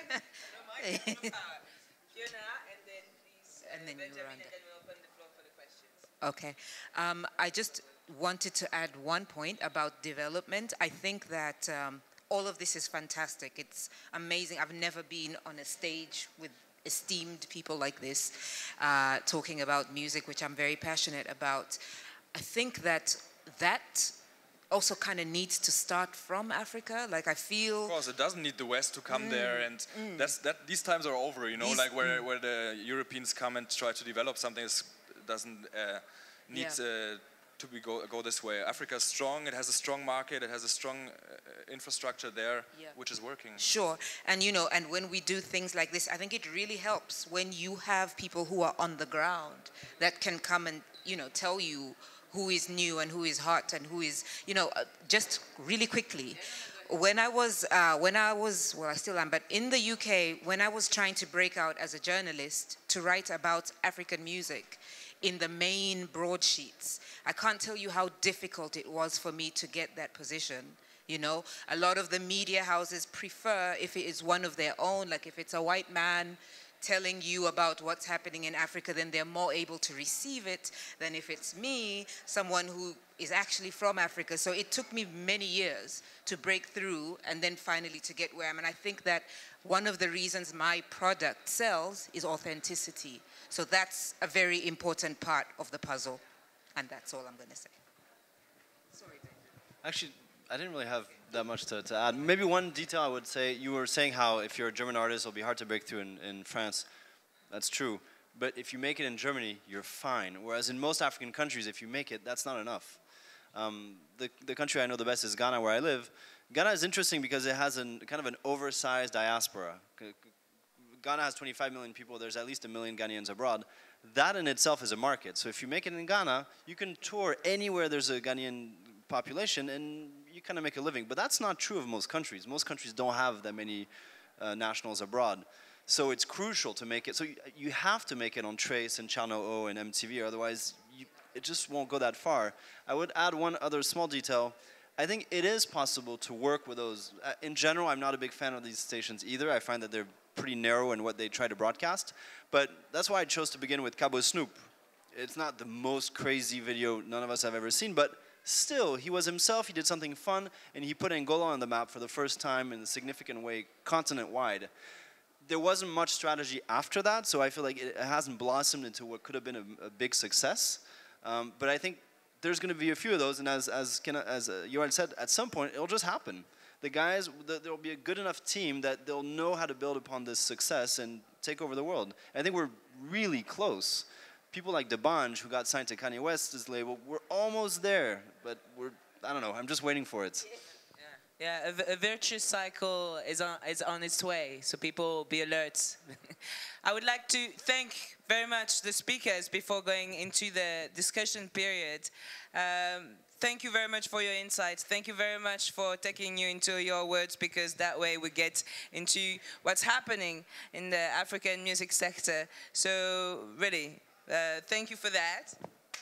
And then you run. Okay. I just wanted to add one point about development. I think that all of this is fantastic. It's amazing. I've never been on a stage with esteemed people like this talking about music, which I'm very passionate about. I think that also kind of needs to start from Africa. Like I feel, of course, it doesn't need the West to come there, and these times are over. You know, like where the Europeans come and try to develop something, doesn't need to go this way. Africa is strong. It has a strong market. It has a strong infrastructure there, which is working. Sure, and you know, and when we do things like this, I think it really helps when you have people who are on the ground that can come and tell you who is new and who is hot and who is, just really quickly. When I was, well, I still am, but in the UK, when I was trying to break out as a journalist to write about African music in the main broadsheets, I can't tell you how difficult it was for me to get that position. A lot of the media houses prefer if it is one of their own, like if it's a white man telling you about what's happening in Africa, then they're more able to receive it than if it's me, someone who is actually from Africa. So it took me many years to break through and then finally to get where I am. And I think that one of the reasons my product sells is authenticity. So that's a very important part of the puzzle. And that's all I'm going to say. Sorry, David. Actually, I didn't really have that much to add. Maybe one detail I would say, you were saying how if you're a German artist, it'll be hard to break through in France. That's true. But if you make it in Germany, you're fine. Whereas in most African countries, if you make it, that's not enough. The country I know the best is Ghana, where I live. Ghana is interesting because it has kind of an oversized diaspora. Ghana has 25 million people. There's at least 1 million Ghanaians abroad. That in itself is a market. So if you make it in Ghana, you can tour anywhere there's a Ghanaian population and you kind of make a living. But that's not true of most countries. Most countries don't have that many nationals abroad. So it's crucial to make it. So you have to make it on Trace and Channel O and MTV, or otherwise it just won't go that far. I would add one other small detail. I think it is possible to work with those. In general, I'm not a big fan of these stations either. I find that they're pretty narrow in what they try to broadcast. But that's why I chose to begin with Cabo Snoop. It's not the most crazy video none of us have ever seen, but still, he was himself, he did something fun, and he put Angola on the map for the first time in a significant way, continent-wide. There wasn't much strategy after that, so I feel like it hasn't blossomed into what could have been a big success. But I think there's going to be a few of those, and as Johan said, at some point, it'll just happen. The guys, there'll be a good enough team that they'll know how to build upon this success and take over the world. I think we're really close. People like D'banj, who got signed to Kanye West's label, we're almost there, but I don't know, I'm just waiting for it. Yeah, a virtuous cycle is on its way, so people be alert. I would like to thank very much the speakers before going into the discussion period. Thank you very much for your insights. Thank you very much for taking you into your words, because that way we get into what's happening in the African music sector. So really, thank you for that.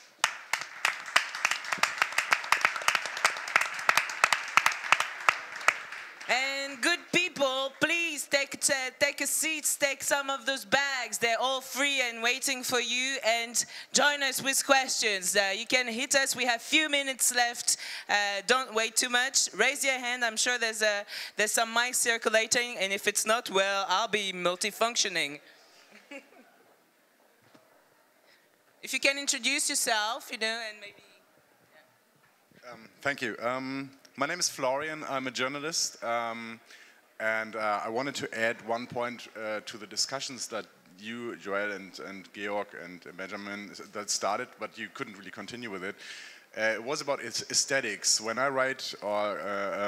And good people, please take a seat, take some of those bags. They're all free and waiting for you. And join us with questions. You can hit us. We have few minutes left. Don't wait too much. Raise your hand. I'm sure there's some mics circulating. And if it's not, well, I'll be multifunctioning. If you can introduce yourself, and maybe. Yeah. Thank you. My name is Florian. I'm a journalist, and I wanted to add one point to the discussions that you, Joel, and Georg, and Benjamin that started, but you couldn't really continue with it. It was about its aesthetics. When I write or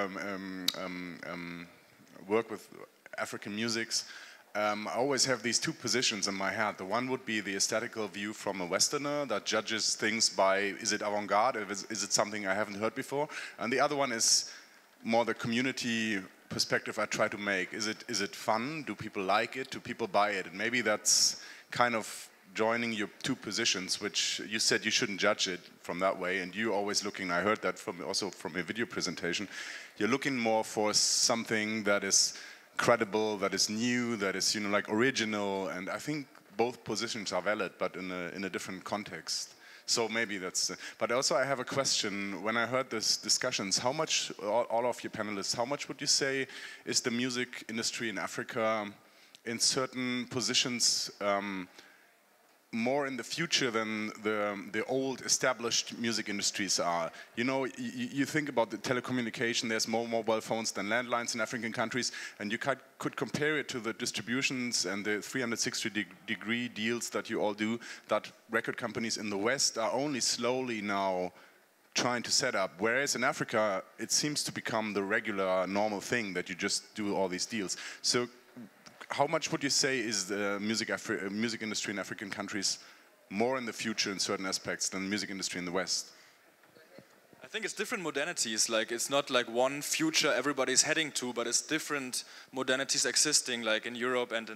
work with African musics, I always have these two positions in my head. The one would be the aesthetical view from a Westerner that judges things by, is it avant-garde, is it something I haven't heard before? And the other one is more the community perspective I try to make. Is it fun? Do people like it? Do people buy it? And maybe that's kind of joining your two positions, which you said you shouldn't judge it from that way, and you always looking, I heard that also from your video presentation, you're looking more for something that is credible, that is new, that is, you know, like original, and I think both positions are valid, but in a different context. So maybe that's, but also I have a question. When I heard these discussions, how much, all of your panelists, how much would you say is the music industry in Africa in certain positions more in the future than the old established music industries are? You know, you think about the telecommunication, there's more mobile phones than landlines in African countries, and you could compare it to the distributions and the 360-degree deals that you all do, that record companies in the West are only slowly now trying to set up, whereas in Africa it seems to become the regular normal thing that you just do all these deals. So how much would you say is the music industry in African countries more in the future in certain aspects than the music industry in the West? I think it's different modalities. Like, it's not like one future everybody's heading to, but it's different modalities existing, like in Europe and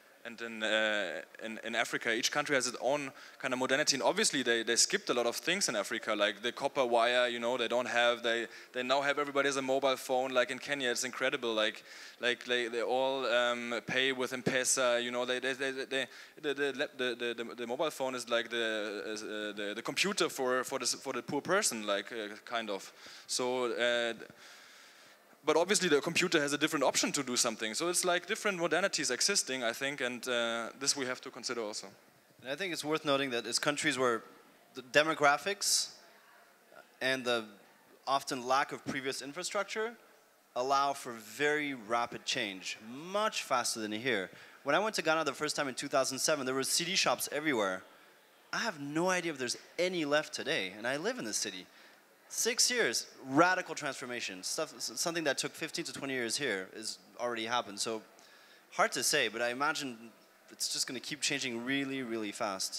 in Africa. Each country has its own kind of modernity, and obviously they skipped a lot of things in Africa, like the copper wire. You know, they don't have. They now have, everybody has a mobile phone. Like in Kenya, it's incredible. Like they all pay with M-Pesa. You know, the mobile phone is like the computer for the poor person, like kind of. So. But obviously the computer has a different option to do something. So it's like different modalities existing, I think, and this we have to consider also. And I think it's worth noting that it's countries where the demographics and the often lack of previous infrastructure allow for very rapid change, much faster than here. When I went to Ghana the first time in 2007, there were CD shops everywhere. I have no idea if there's any left today, and I live in this city. 6 years, radical transformation. Something that took 15 to 20 years here is already happened. So hard to say, but I imagine it's just going to keep changing really, really fast.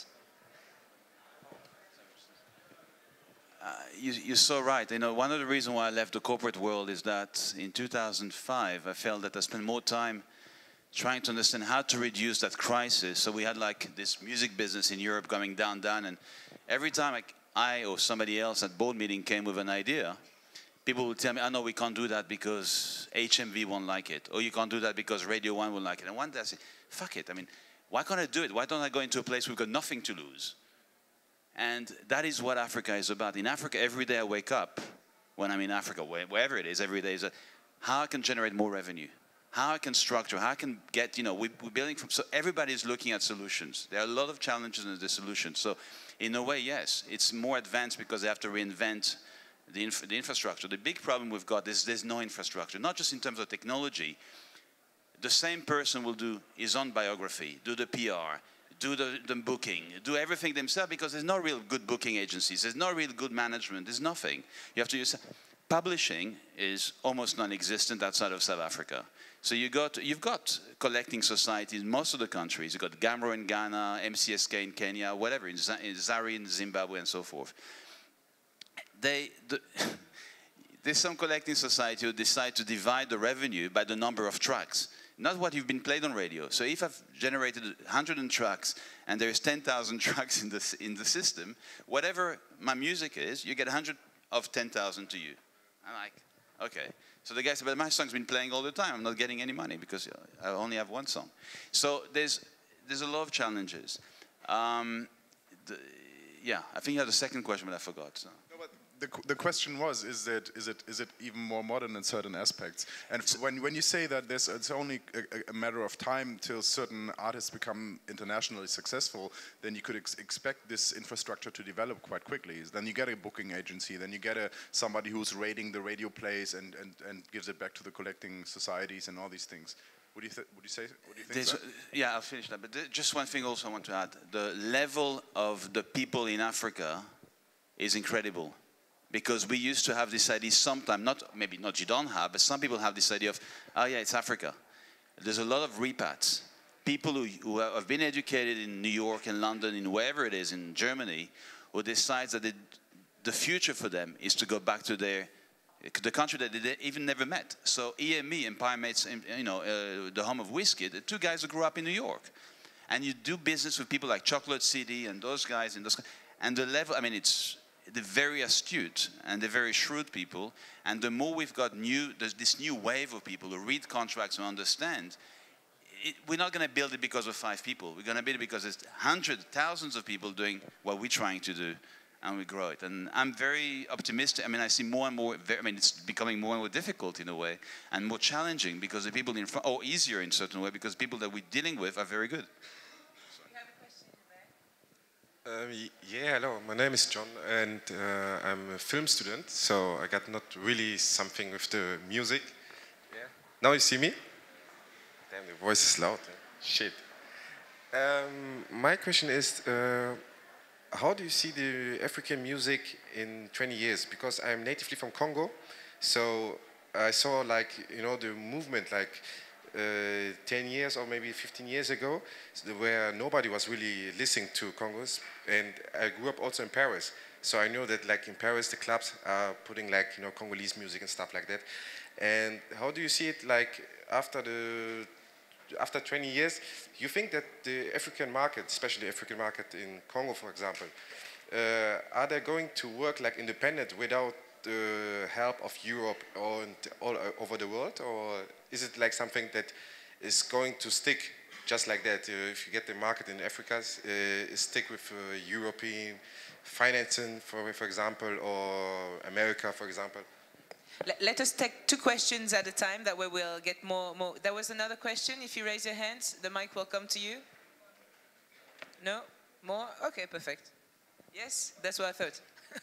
You're so right. You know, one of the reasons why I left the corporate world is that in 2005, I felt that I spent more time trying to understand how to reduce that crisis. So we had like this music business in Europe going down, and every time I or somebody else at board meeting came with an idea, people would tell me, "Oh no, we can't do that because HMV won't like it, or you can't do that because Radio 1 will like it." And one day I said, "Fuck it. I mean, why can't I do it? Why don't I go into a place we've got nothing to lose?" And that is what Africa is about. In Africa, every day I wake up, when I'm in Africa, wherever it is, every day is how I can generate more revenue, how I can structure, how I can get, you know, we're building from, so everybody is looking at solutions. There are a lot of challenges in the solutions. So in a way, yes, it's more advanced because they have to reinvent the infrastructure. The big problem we've got is there's no infrastructure, not just in terms of technology. The same person will do his own biography, do the PR, do the booking, do everything themselves, because there's no real good booking agencies, there's no real good management, there's nothing. You have to use, publishing is almost non-existent outside of South Africa. So you've got collecting societies in most of the countries. You've got Gamro in Ghana, MCSK in Kenya, whatever, in Zari in Zimbabwe and so forth. There's some collecting society who decide to divide the revenue by the number of tracks, not what you've been played on radio. So if I've generated 100 tracks and there's 10,000 tracks in the system, whatever my music is, you get 100 of 10,000 to you. I'm like, okay. So the guy said, but my song's been playing all the time. I'm not getting any money because I only have one song. So there's a lot of challenges. Yeah, I think you had a second question, but I forgot. So. No, but the question was, is it even more modern in certain aspects? And when you say that it's only a matter of time till certain artists become internationally successful, then you could expect this infrastructure to develop quite quickly. Then you get a booking agency, then you get somebody who's rating the radio plays and gives it back to the collecting societies and all these things. What do you think? Yeah, I'll finish that. But just one thing also I want to add. The level of the people in Africa is incredible. Because we used to have this idea sometimes, maybe not you don't have, but some people have this idea of, oh yeah, it's Africa. There's a lot of repats. People who have been educated in New York and London, in wherever it is, in Germany, who decide that the future for them is to go back to the country that they even never met. So EME, Empire Mates, you know, the home of whiskey, the two guys who grew up in New York. And you do business with people like Chocolate City and those guys and the level, I mean, they're very astute and they're very shrewd people. And the more we've got this new wave of people who read contracts and understand, we're not going to build it because of 5 people. We're going to build it because there's hundreds, thousands of people doing what we're trying to do, and we grow it. And I'm very optimistic. I mean, I see more and more, it's becoming more and more difficult in a way, and more challenging because the people in front, or easier in a certain way, because people that we're dealing with are very good. Yeah, hello, my name is John, and I'm a film student, so I got not really something with the music. Yeah. Now you see me? Damn, the voice is loud. Shit. My question is, how do you see the African music in 20 years? Because I'm natively from Congo, so I saw the movement 10 years or maybe 15 years ago, where nobody was really listening to Congos. And I grew up also in Paris, so I know that in Paris the clubs are putting Congolese music and stuff like that. And how do you see it after 20 years? You think that the African market, especially the African market in Congo, for example, are they going to work independent without the help of Europe or all over the world, or is it something that is going to stick just like that? If you get the market in Africa, stick with European financing, for example, or America, for example? Let us take 2 questions at a time, that way we'll get more. There was another question. If you raise your hands, the mic will come to you. No? More? Okay, perfect. Yes, that's what I thought.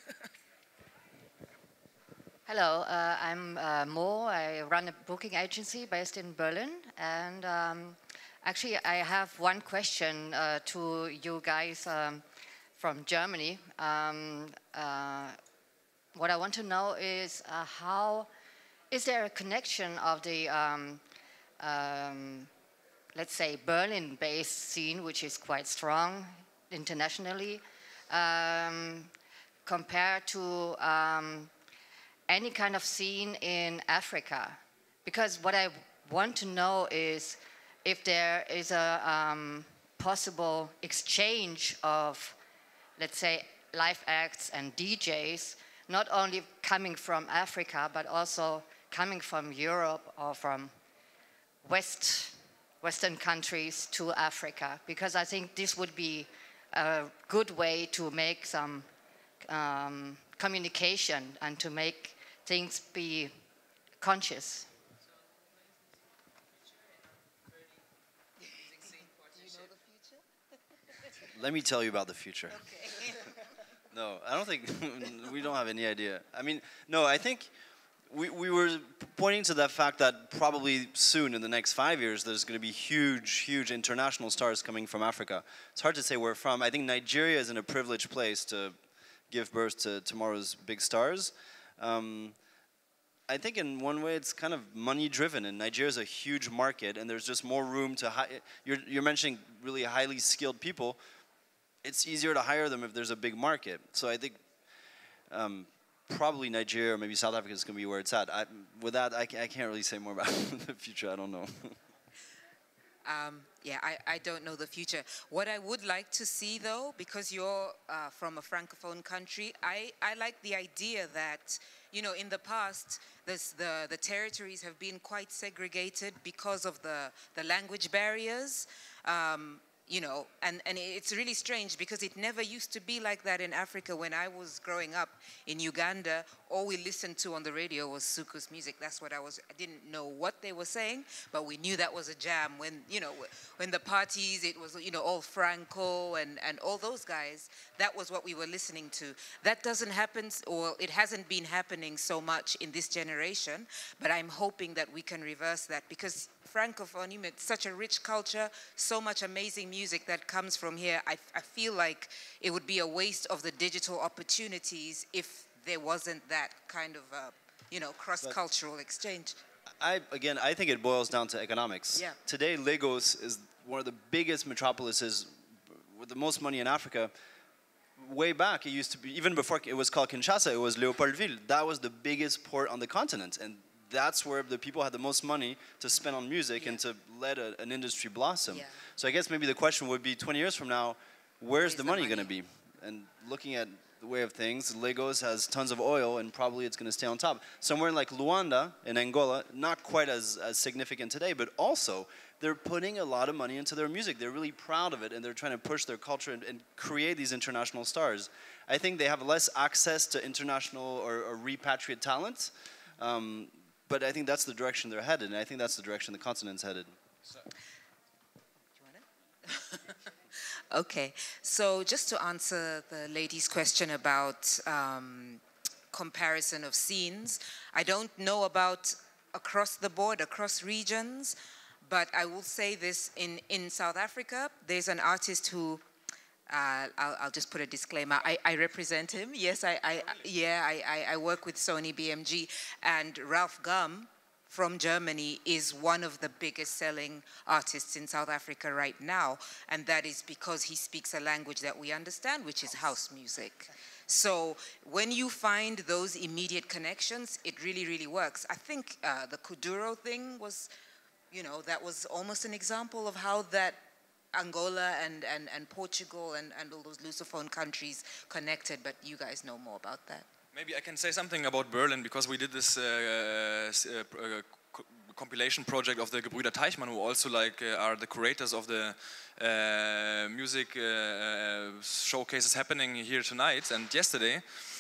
Hello, I'm Mo. I run a booking agency based in Berlin. And actually, I have one question to you guys from Germany. What I want to know is is there a connection of the, let's say, Berlin-based scene, which is quite strong internationally, compared to any kind of scene in Africa? Because what I want to know is if there is a possible exchange of, let's say, live acts and DJs, not only coming from Africa, but also coming from Europe or from Western countries to Africa, because I think this would be a good way to make some communication and to make things be conscious. Let me tell you about the future. Okay. No, I don't think, we don't have any idea. I mean, no, I think we were pointing to the fact that probably soon, in the next 5 years, there's going to be huge international stars coming from Africa. It's hard to say where from. I think Nigeria is in a privileged place to give birth to tomorrow's big stars. I think in one way it's kind of money driven, and Nigeria is a huge market, and there's just more room to you're mentioning really highly skilled people. It's easier to hire them if there's a big market. So I think probably Nigeria or maybe South Africa is going to be where it's at. With that, I can't really say more about the future. I don't know. Yeah, I don't know the future. What I would like to see, though, because you're from a Francophone country, I like the idea that, in the past, the territories have been quite segregated because of the language barriers. And it's really strange because it never used to be like that in Africa. When I was growing up in Uganda, all we listened to on the radio was soukous music. That's what I didn't know what they were saying, but we knew that was a jam. When the parties, it was, all Franco and all those guys, that was what we were listening to. That doesn't happen, or it hasn't been happening so much in this generation, but I'm hoping that we can reverse that, because Francophone, it's such a rich culture, so much amazing music that comes from here. I feel like it would be a waste of the digital opportunities if there wasn't that kind of, cross-cultural exchange. I think it boils down to economics. Yeah. Today, Lagos is one of the biggest metropolises with the most money in Africa. Way back, it used to be, even before it was called Kinshasa, it was Leopoldville. That was the biggest port on the continent, and that's where the people had the most money to spend on music and to let an industry blossom. So I guess maybe the question would be 20 years from now, where's the money going to be? And looking at the way of things, Lagos has tons of oil and probably it's going to stay on top. Somewhere like Luanda in Angola, not quite as significant today, but also they're putting a lot of money into their music. They're really proud of it and they're trying to push their culture and create these international stars. I think they have less access to international or repatriate talent, but I think that's the direction they're headed, and I think that's the direction the continent's headed. Okay, so just to answer the lady's question about comparison of scenes, I don't know about across the board, across regions, but I will say this, in South Africa, there's an artist who, I'll just put a disclaimer, I represent him. Yes, I work with Sony BMG, and Ralph Gum from Germany is one of the biggest selling artists in South Africa right now, and that is because he speaks a language that we understand, which is house music. So when you find those immediate connections, it really, really works. I think the Kuduro thing was, you know, that was almost an example of how that Angola and Portugal and all those Lusophone countries connected, but you guys know more about that. Maybe I can say something about Berlin, because we did this compilation project of the Gebrüder Teichmann, who also are the curators of the music showcases happening here tonight and yesterday.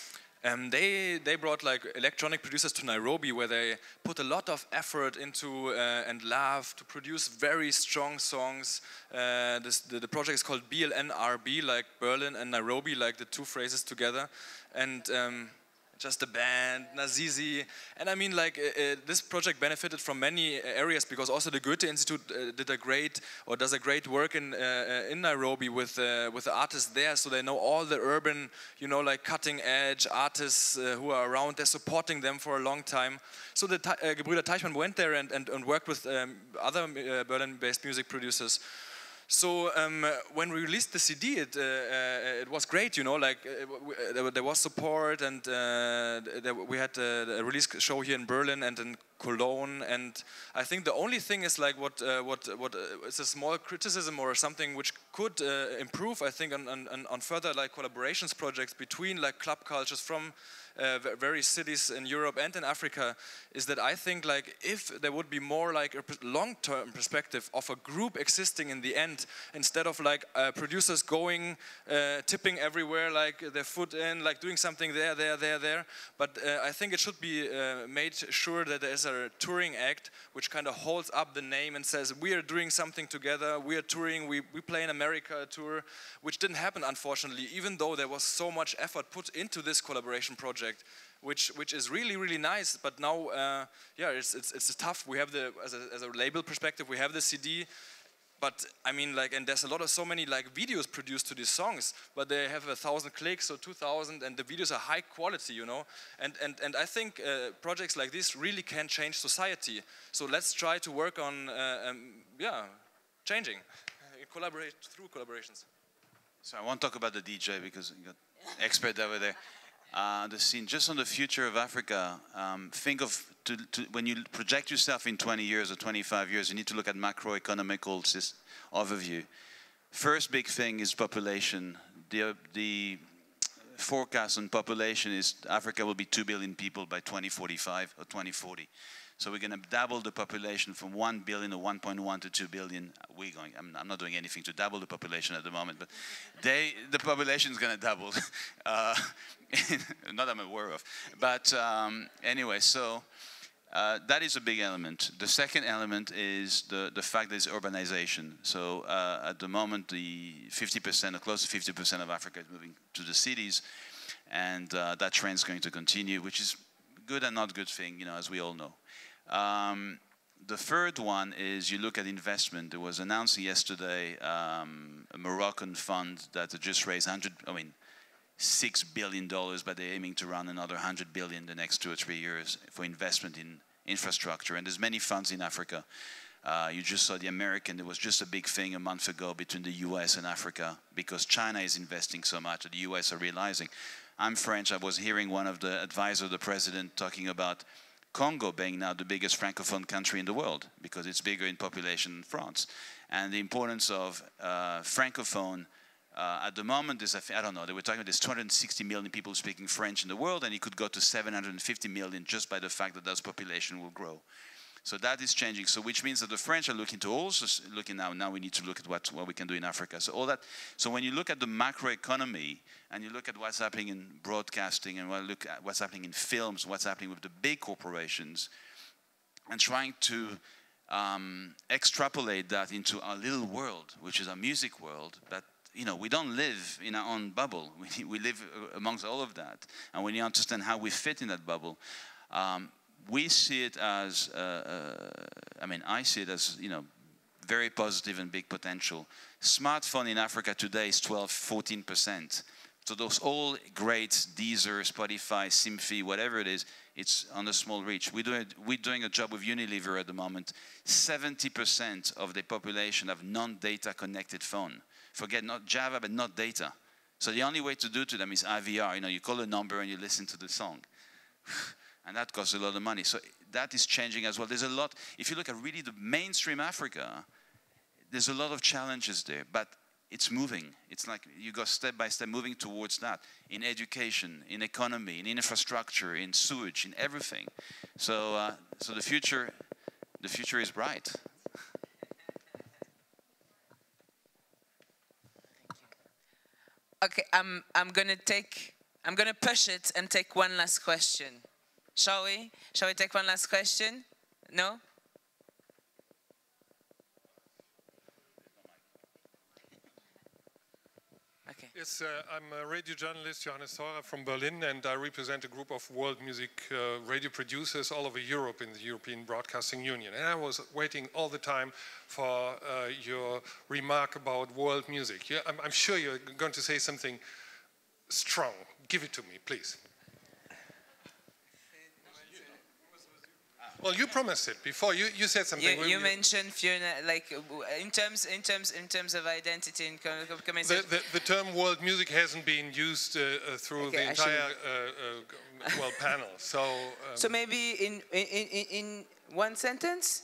They brought electronic producers to Nairobi, where they put a lot of effort into and love to produce very strong songs. The project is called BLNRB, like Berlin and Nairobi, like the two phrases together, and just the band, Nazizi, and I mean this project benefited from many areas, because also the Goethe Institute does a great work in Nairobi with the artists there, so they know all the urban, cutting edge artists who are around. They're supporting them for a long time. So the Gebrüder Teichmann went there and worked with other Berlin-based music producers. So when we released the CD, it was great, there was support, and we had a release show here in Berlin and in Cologne, and I think the only thing is what it's a small criticism or something which could improve, I think, on further collaborations projects between club cultures from various cities in Europe and in Africa, is that I think if there would be more a long-term perspective of a group existing in the end, instead of producers going tipping everywhere, their foot in, doing something there, but I think it should be made sure that there is a touring act which kind of holds up the name and says, we are doing something together, we are touring, we play in America tour, which didn't happen, unfortunately, even though there was so much effort put into this collaboration project, which is really, really nice. But now, it's tough. We have as a label perspective, we have the CD, but I mean, and there's so many videos produced to these songs, but they have 1,000 clicks or 2,000, and the videos are high quality, And I think projects like this really can change society. So let's try to work on, changing, collaborate through collaborations. So I won't talk about the DJ because you got expert over there. The scene, just on the future of Africa, think of, when you project yourself in 20 years or 25 years, you need to look at macroeconomical overview. First big thing is population. The forecast on population is Africa will be 2 billion people by 2045 or 2040. So we're going to double the population from 1 billion or 1.1 to 2 billion. I'm not doing anything to double the population at the moment, but the population is going to double. Not that I'm aware of. But anyway, so that is a big element. The second element is the fact that it's urbanization. So at the moment, the 50% or close to 50% of Africa is moving to the cities, and that trend is going to continue, which is good and not good thing, as we all know. The third one is you look at investment. It was announced yesterday a Moroccan fund that just raised $6 billion, but they're aiming to run another 100 billion the next 2 or 3 years for investment in infrastructure. And there's many funds in Africa. You just saw the American, there was just a big thing a month ago between the US and Africa, because China is investing so much that the US are realizing. I'm French, I was hearing one of the advisors of the president talking about Congo being now the biggest francophone country in the world because it's bigger in population than France. And the importance of francophone at the moment is, I don't know, they were talking about there's 260 million people speaking French in the world, and it could go to 750 million just by the fact that those population will grow. So that is changing. So which means that the French are looking to also looking now we need to look at what we can do in Africa. So all that. So when you look at the macroeconomy and you look at what's happening in broadcasting and look at what's happening in films, what's happening with the big corporations, and trying to extrapolate that into our little world, which is our music world, that we don't live in our own bubble. We live amongst all of that, and when you understand how we fit in that bubble. We see it as, I see it as, very positive and big potential. Smartphone in Africa today is 12-14%. So those all great Deezer, Spotify, Simfy, whatever it is, it's on a small reach. We're doing a job with Unilever at the moment. 70% of the population have non-data connected phone. Forget not Java, but not data. So the only way to do to them is IVR. You call a number and you listen to the song. And that costs a lot of money. So that is changing as well. There's a lot, if you look at really the mainstream Africa, there's a lot of challenges there, but it's moving. It's like you go step by step moving towards that in education, in economy, in infrastructure, in sewage, in everything. So, so the future is bright. Okay, I'm gonna push it and take one last question. Shall we? Shall we take one last question? No? Okay. Yes, I'm a radio journalist, Johannes Theurer from Berlin, and I represent a group of world music radio producers all over Europe in the European Broadcasting Union. And I was waiting all the time for your remark about world music. Yeah, I'm sure you're going to say something strong. Give it to me, please. Well, you promised it before. You said something. You mentioned Fiona, like in terms of identity and the term world music hasn't been used through the entire panel. So so maybe in one sentence.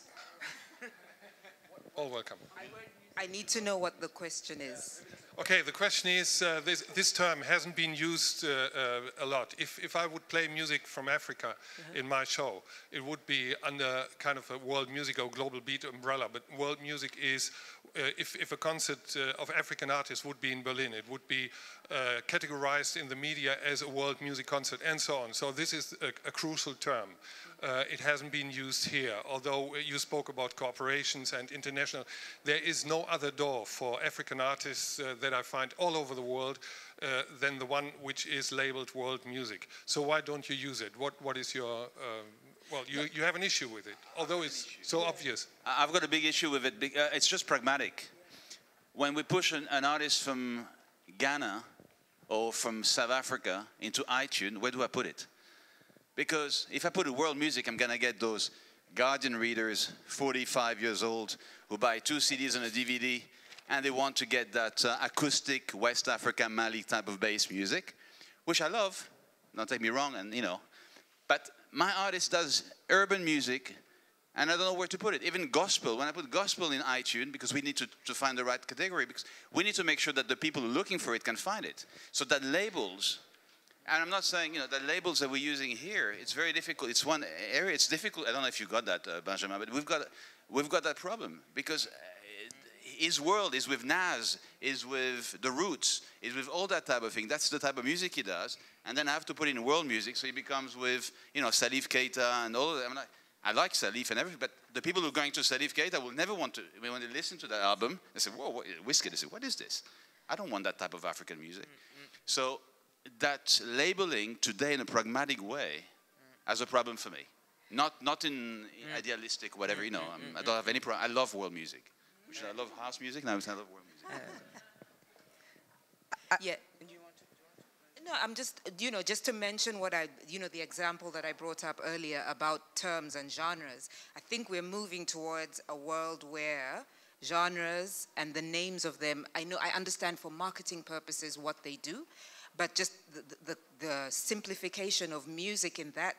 All welcome. I need to know what the question is. Okay, the question is, this term hasn't been used a lot. If I would play music from Africa in my show, it would be under kind of a world music or global beat umbrella. But world music is, if a concert of African artists would be in Berlin, it would be categorized in the media as a world music concert and so on. So this is a crucial term. It hasn't been used here, although you spoke about corporations and international. There is no other door for African artists that I find all over the world than the one which is labeled world music. So why don't you use it? What is your... well, you have an issue with it, although it's so obvious. I've got a big issue with it. It's just pragmatic. When we push an artist from Ghana or from South Africa into iTunes, where do I put it? Because if I put a world music, I'm going to get those Guardian readers, 45 years old, who buy 2 CDs and a DVD, and they want to get that acoustic West Africa, Mali type of bass music, which I love, don't take me wrong, and but my artist does urban music, and I don't know where to put it. Even gospel, when I put gospel in iTunes, because we need to find the right category, because we need to make sure that the people looking for it can find it. So that labels... And I'm not saying, the labels that we're using here, it's very difficult. It's one area, it's difficult. I don't know if you got that, Benjamin, but we've got that problem because his world is with Nas, is with The Roots, is with all that type of thing. That's the type of music he does. And then I have to put in world music, so he becomes with, Salif Keita and all of that. I like Salif and everything, but the people who are going to Salif Keita will never want to, when they listen to that album, they say, whoa, Whiskey, they say, what is this? I don't want that type of African music. So that labeling today in a pragmatic way has a problem for me. Not in idealistic, whatever, I don't have any problem. I love world music. I love house music, now I love world music. Yeah. No, I'm just, just to mention what the example that I brought up earlier about terms and genres. I think we're moving towards a world where genres and the names of them, I understand for marketing purposes what they do, but just the simplification of music in that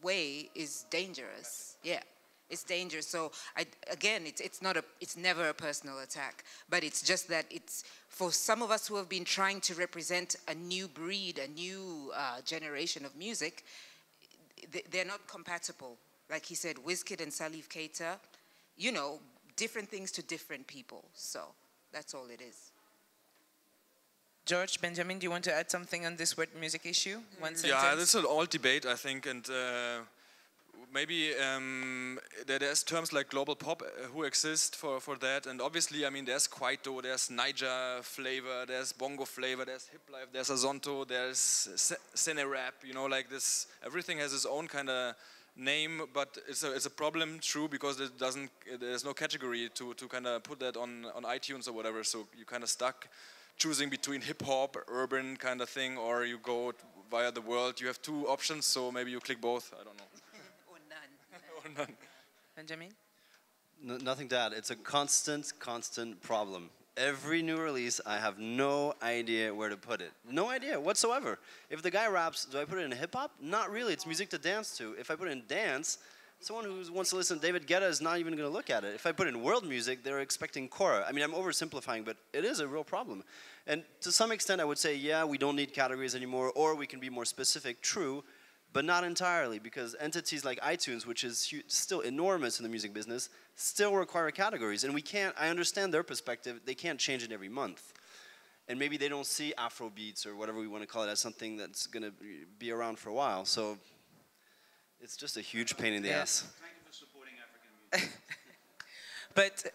way is dangerous. Yeah, it's dangerous. So it's never a personal attack, but it's just that it's for some of us who have been trying to represent a new breed, a new generation of music. They're not compatible. Like he said, Wizkid and Salif Keita, you know, different things to different people. So that's all it is. George, Benjamin, do you want to add something on this word music issue? One sentence. Yeah, this is an old debate, I think, and maybe there's terms like global pop who exist for that, and obviously, I mean, there's Kwaito, there's Niger flavor, there's bongo flavor, there's hip life, there's azonto, there's Sene rap, you know, like this. Everything has its own kind of name, but it's a problem, true, because there's no category to kind of put that on iTunes or whatever, so you kind of stuck choosing between hip-hop, urban kind of thing, or you go via the world. You have two options, so maybe you click both. I don't know. Or none. Or none. Benjamin? Nothing to add. It's a constant problem. Every new release, I have no idea where to put it. No idea whatsoever. If the guy raps, do I put it in hip-hop? Not really. It's music to dance to. If I put it in dance, someone who wants to listen to David Guetta is not even going to look at it. If I put in world music, they're expecting Kora. I mean, I'm oversimplifying, but it is a real problem. And to some extent, I would say, yeah, we don't need categories anymore, or we can be more specific, true, but not entirely, because entities like iTunes, which is still enormous in the music business, still require categories. And we can't, I understand their perspective, they can't change it every month. And maybe they don't see Afrobeats or whatever we want to call it as something that's going to be around for a while. So it's just a huge pain in the ass. Thank you for supporting African music. But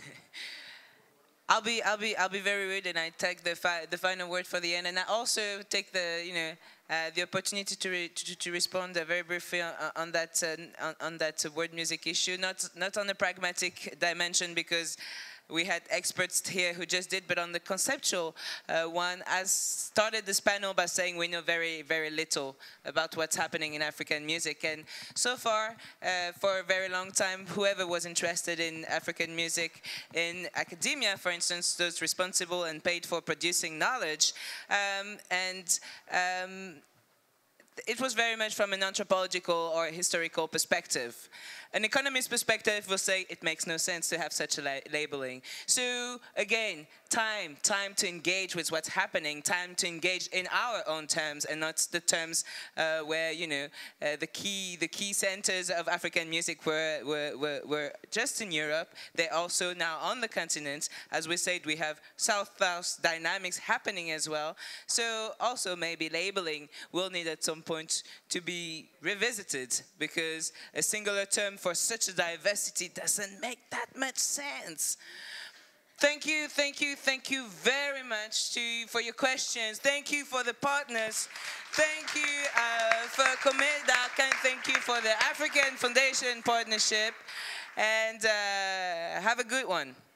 I'll be very rude, and I take the final word for the end, and I also take the opportunity to respond very briefly on that word music issue, not on the pragmatic dimension, because we had experts here who just did, but on the conceptual one, I started this panel by saying we know very, very little about what's happening in African music. And so far, for a very long time, whoever was interested in African music in academia, for instance, those responsible and paid for producing knowledge, it was very much from an anthropological or historical perspective. An economist perspective will say it makes no sense to have such a labeling. So again, time to engage with what's happening, time to engage in our own terms and not the terms where the key centers of African music were just in Europe. They're also now on the continent. As we said, we have South-South dynamics happening as well. So also maybe labeling will need at some point to be revisited, because a singular term for such a diversity doesn't make that much sense. Thank you very much for your questions. Thank you for the partners. Thank you for Comeda, and thank you for the African Foundation Partnership. And have a good one.